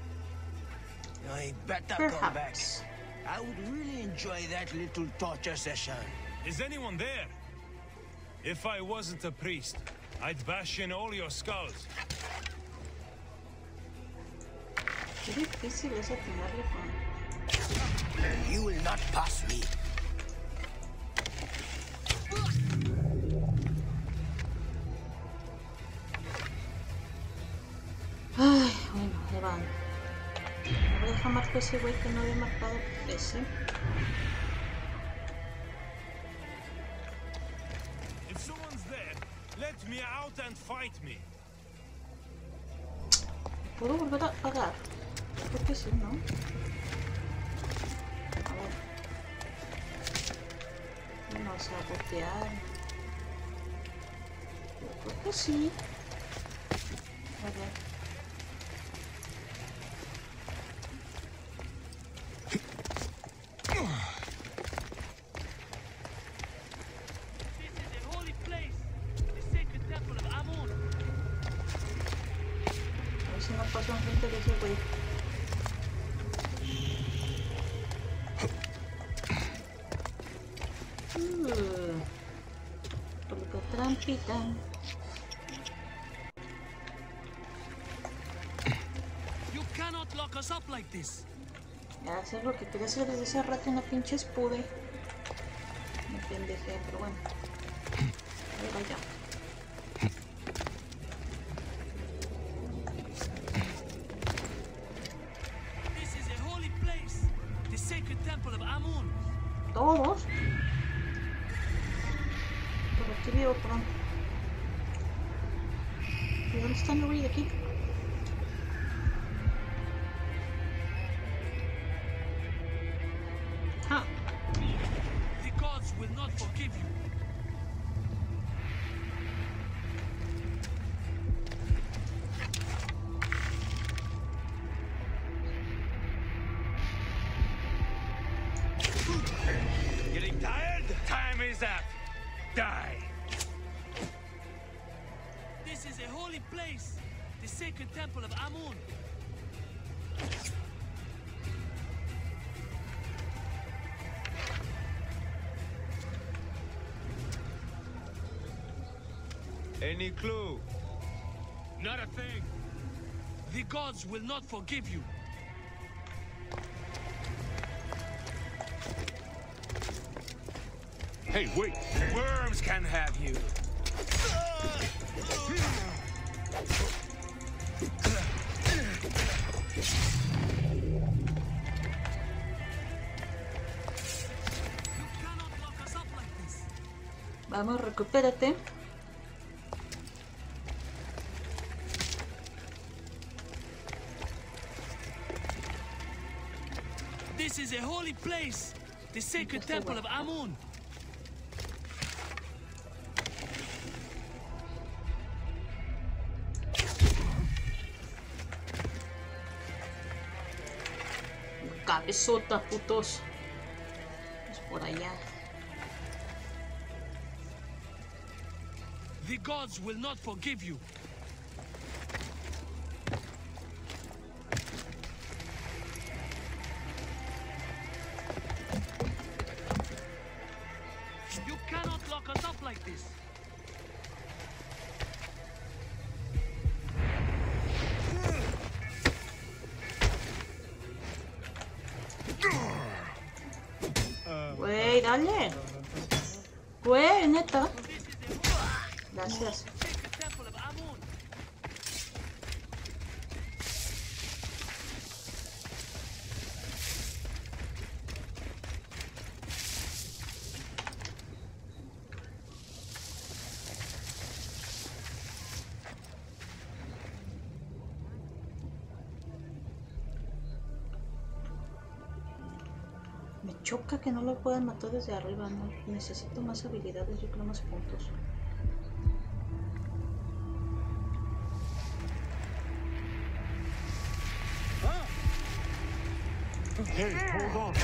I better Perhaps. come back. I would really enjoy that little torture session. Is anyone there? If I wasn't a priest, I'd bash in all your skulls. Qué difícil es atinarle con... You will not pass me. Ay, bueno, ahí van. Me voy a dejar marcar ese güey que no había marcado ese. If someone's there, let me out and fight me. ¿Puedo volver a pagar? Creo que sí, ¿no? A ver. Vamos a botear. Creo que sí. A ver. A ver si no paso enfrente de ese güey. Uh, porque trampita. You cannot lock us up like this. Ya hacer lo que quería hacer desde hace rato, una pinche espude. Me pendejé, pero bueno. Ahí vaya. This is a holy place, the sacred temple of Amun. Todos. Por aquí veo otro. ¿Y dónde están los güey de aquí? Ah. The gods will not forgive you. Getting tired? Time is up. Die. This is a holy place, the sacred temple of Amun. Any clue? Not a thing. The gods will not forgive you. Hey, wait. Worms can have you. Vamos, recupérate. This is a holy place, the sacred temple of Amun. Cabezota, putos. Es por allá. The gods will not forgive you. You cannot lock us up like this. Güey, dale. Güey, neta. Gracias. Me choca que no lo puedan matar desde arriba, ¿no? Necesito más habilidades, yo creo más puntos. Hey, hold on.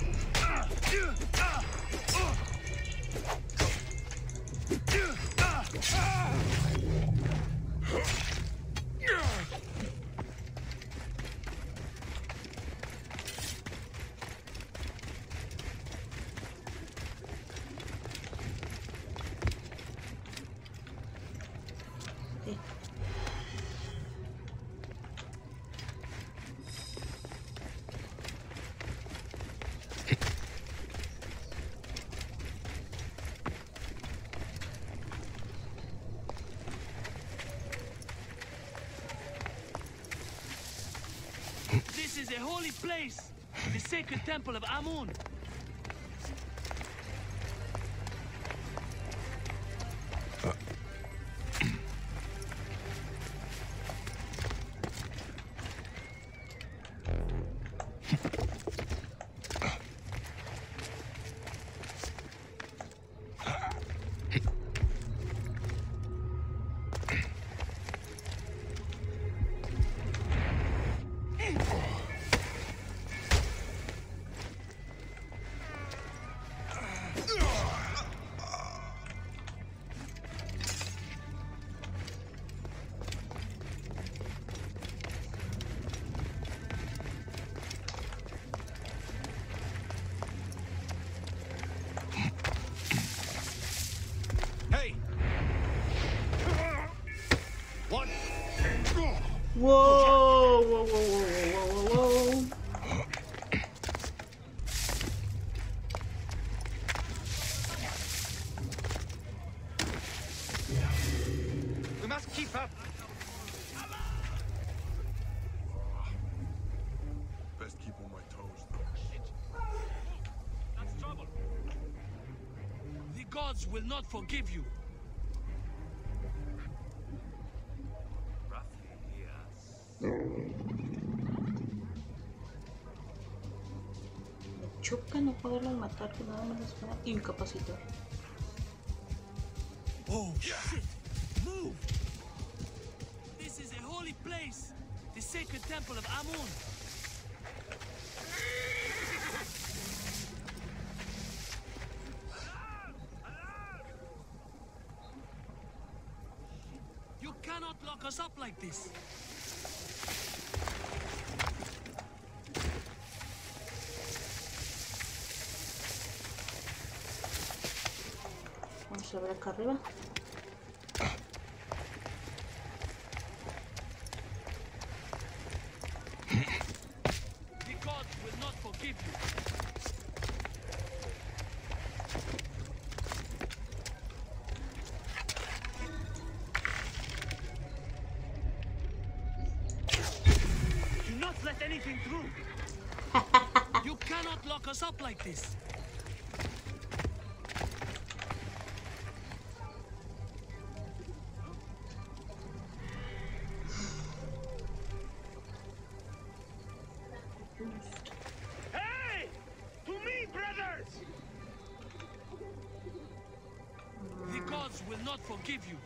This is a holy place, the sacred temple of Amun. Whoa, whoa, whoa, whoa, whoa, whoa, whoa. We must keep up. Best keep on my toes, though. That's trouble. The gods will not forgive you. Me choca no poderlos matar, que nada más les van a incapacitar. Oh shit! Move! This is a holy place, the sacred temple of Amun. You cannot lock us up like this. Vamos a ver acá arriba. The gods will not forgive you. Do not let anything through. You cannot lock us up like this. boost. Hey! To me, brothers! The gods will not forgive you.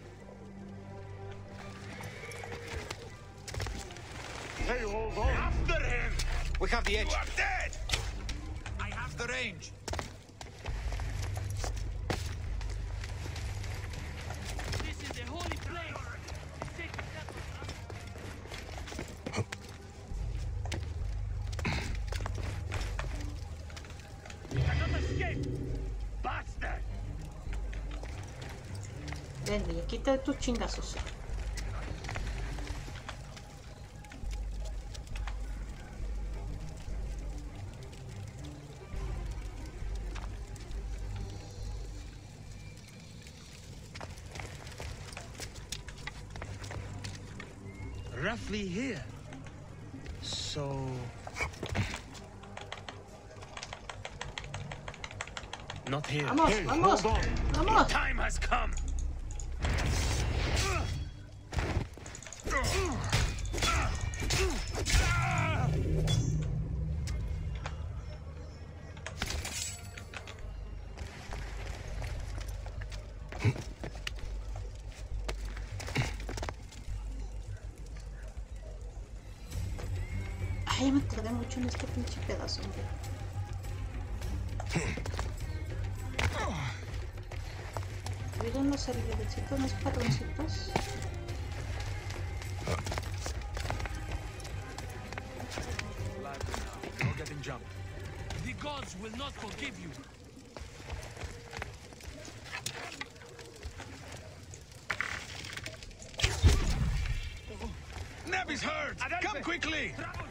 Hey, hold on. After him! We have the edge. You are dead! I have the range. This is a holy place. The sacred temple. You cannot escape! Bastard! Ven, y quita tus chingazos. Roughly here. So... Not here. Vamos, Hey, vamos, hold on. vamos. Time has come! Ay, me tardé mucho en este pinche pedazo, hombre. ¿Vieron los servilletitos, los patroncitos? The gods will not forgive you. Neb is hurt! Come quickly!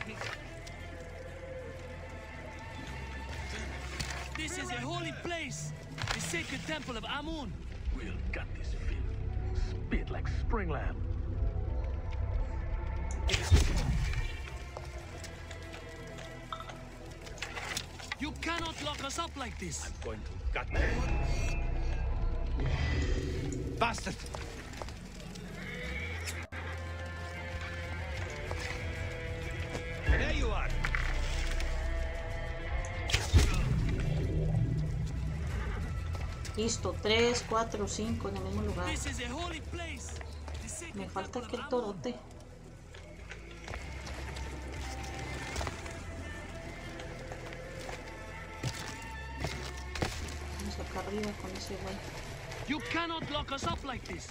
This is a holy place. The sacred temple of Amun. We'll gut this filth. Spit like spring lamb. You cannot lock us up like this. I'm going to gut them. Bastard! There you are. Listo, tres, cuatro, cinco en el mismo lugar. This is a holy place. The sacred Me falta temple aquel of Amun. torote. Vamos acá arriba con ese güey. You cannot lock us up like this.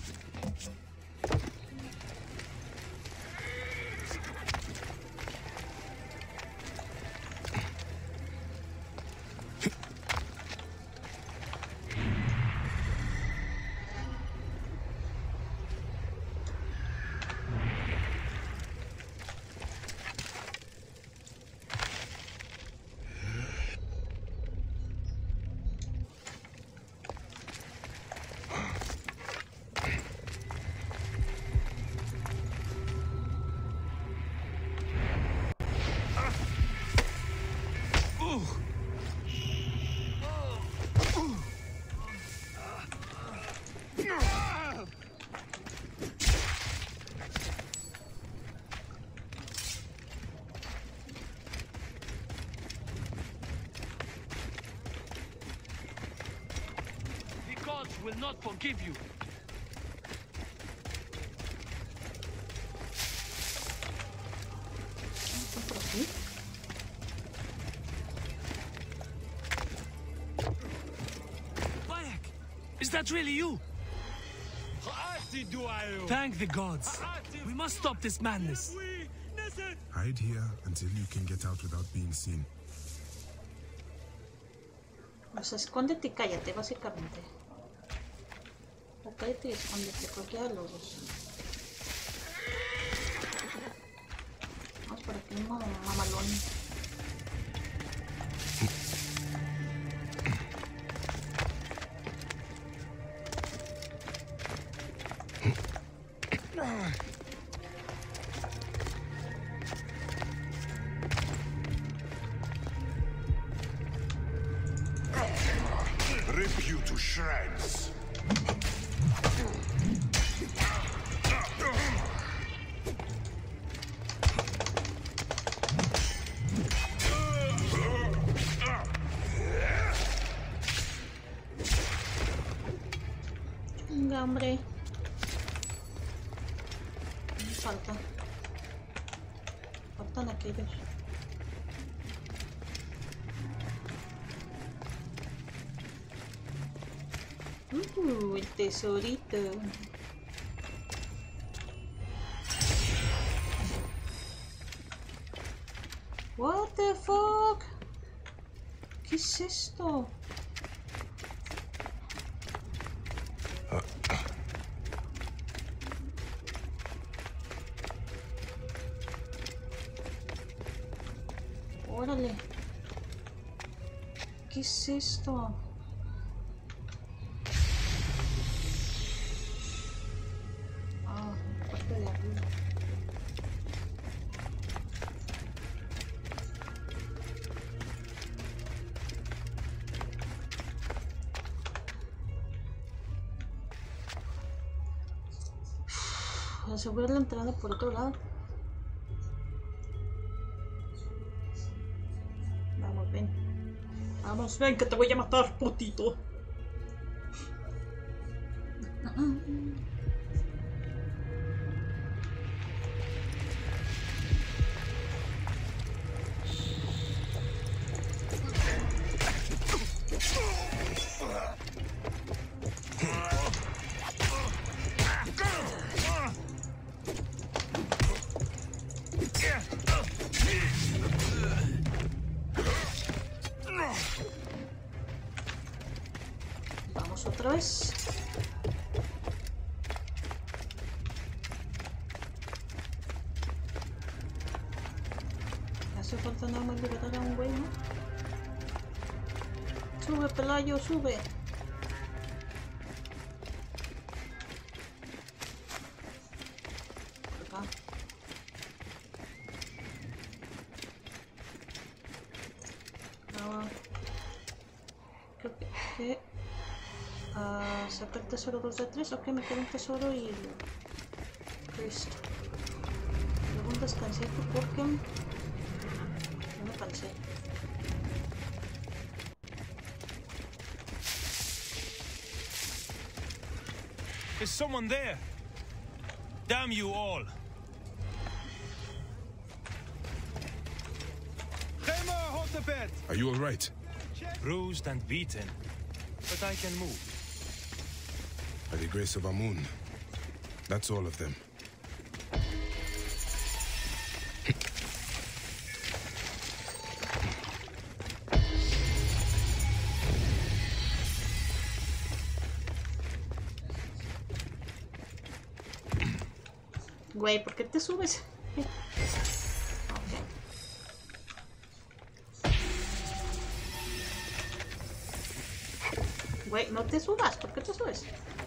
The gods will not forgive you. ¿Por aquí? Bayek, is that really you? Thank the gods. We must stop this madness. Hide here until you can get out without being seen. O sea, escóndete y cállate, básicamente. O cállate y escóndete, cualquiera de los dos. Vamos por aquí, un mamalón. Rip you to shreds. ya, hombre. ¿Qué falta? Faltan aquellos. Uh, el tesorito. What the fuck? ¿Qué es esto? Órale. ¿Qué es esto? Ah, parte de arriba. Asegurar la entrada por otro lado. Vamos, ven. Vamos, ven, que te voy a matar, putito. Vamos otra vez. Hace falta nada más liberar a un güey, ¿no? Sube, Pelayo, sube. Acá. Ahora. Creo que... que uh, saca el tesoro dos de tres. Ok, me queda un tesoro y el... Cristo. Luego un descansito porque... no me cansé. Is someone there? Damn you all! Are you all right? Bruised and beaten, but I can move. By the grace of Amun. That's all of them. Güey, ¿por qué te subes? Güey, no te subas, ¿por qué te subes?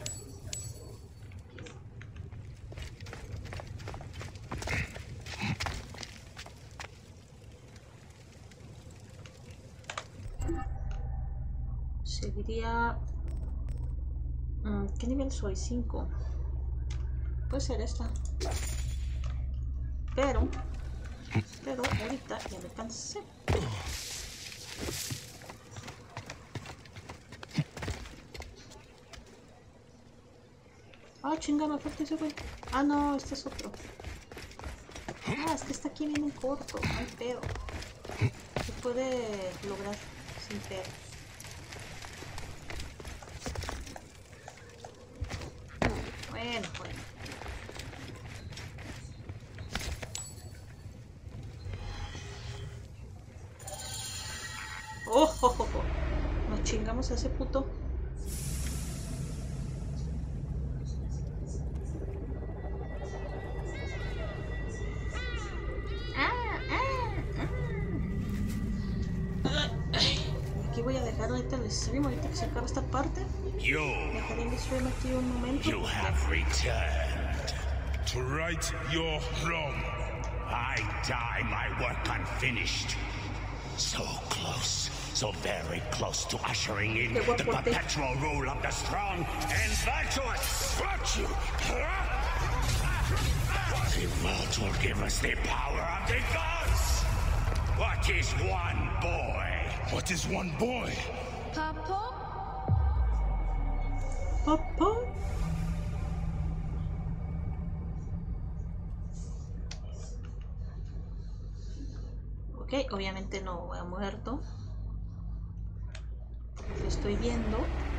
Seguiría... ¿Qué nivel soy? cinco. Puede ser esta. Pero... Pero ahorita ya me cansé. Ah, chinga, me falta ese güey. Ah, no, este es otro. Ah, es que está aquí bien en corto. No hay pedo. Se puede lograr sin pedo. Bueno, bueno. Oh, oh, oh, oh. Nos chingamos a ese puto. Stream, ahorita que se acaba esta parte. You, dejaré el stream aquí un momento. You have returned to right your wrong. I die my work unfinished. So close, so very close to ushering in the perpetual rule of the strong and virtuous. Virtue! The world will give us the power of the gods. What is one boy? What is one boy? Papa? Papa? Ok, obviamente no ha muerto. Lo estoy viendo.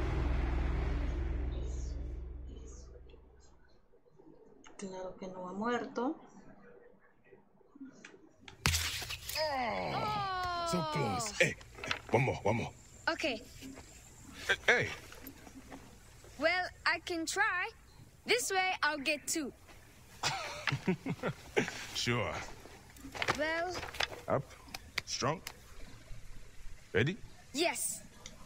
Claro que no ha muerto. Oh, so close. Hey, one more, one more. Okay. Hey, hey. Well, I can try. This way, I'll get two. Sure. Well... Up. Strong. Ready? Yes.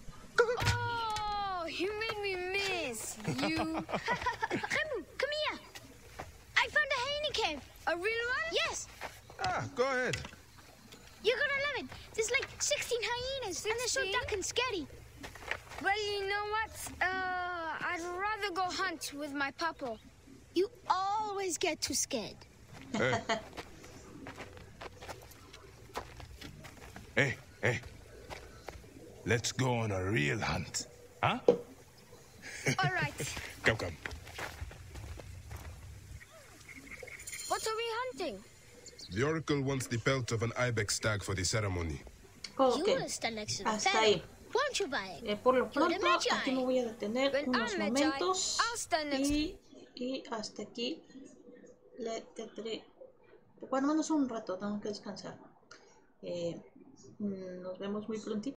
Oh, you made me miss. You... Remu, come here. I found a hyena cave. A real one? Yes. Ah, go ahead. You're gonna love it. There's like sixteen hyenas, and they're so dark and scary. Well, you know what? Uh, I'd rather go hunt with my papa. You always get too scared. Hey. Hey, hey. Let's go on a real hunt. Huh? All right. Come, come. What are we hunting? The Oracle wants the pelt of an ibex stag for the ceremony. Oh, okay. Hasta ahí. Eh, por lo pronto, aquí me voy a detener unos momentos y, y hasta aquí le tendré, bueno, menos un rato, tengo que descansar. Eh, nos vemos muy prontito.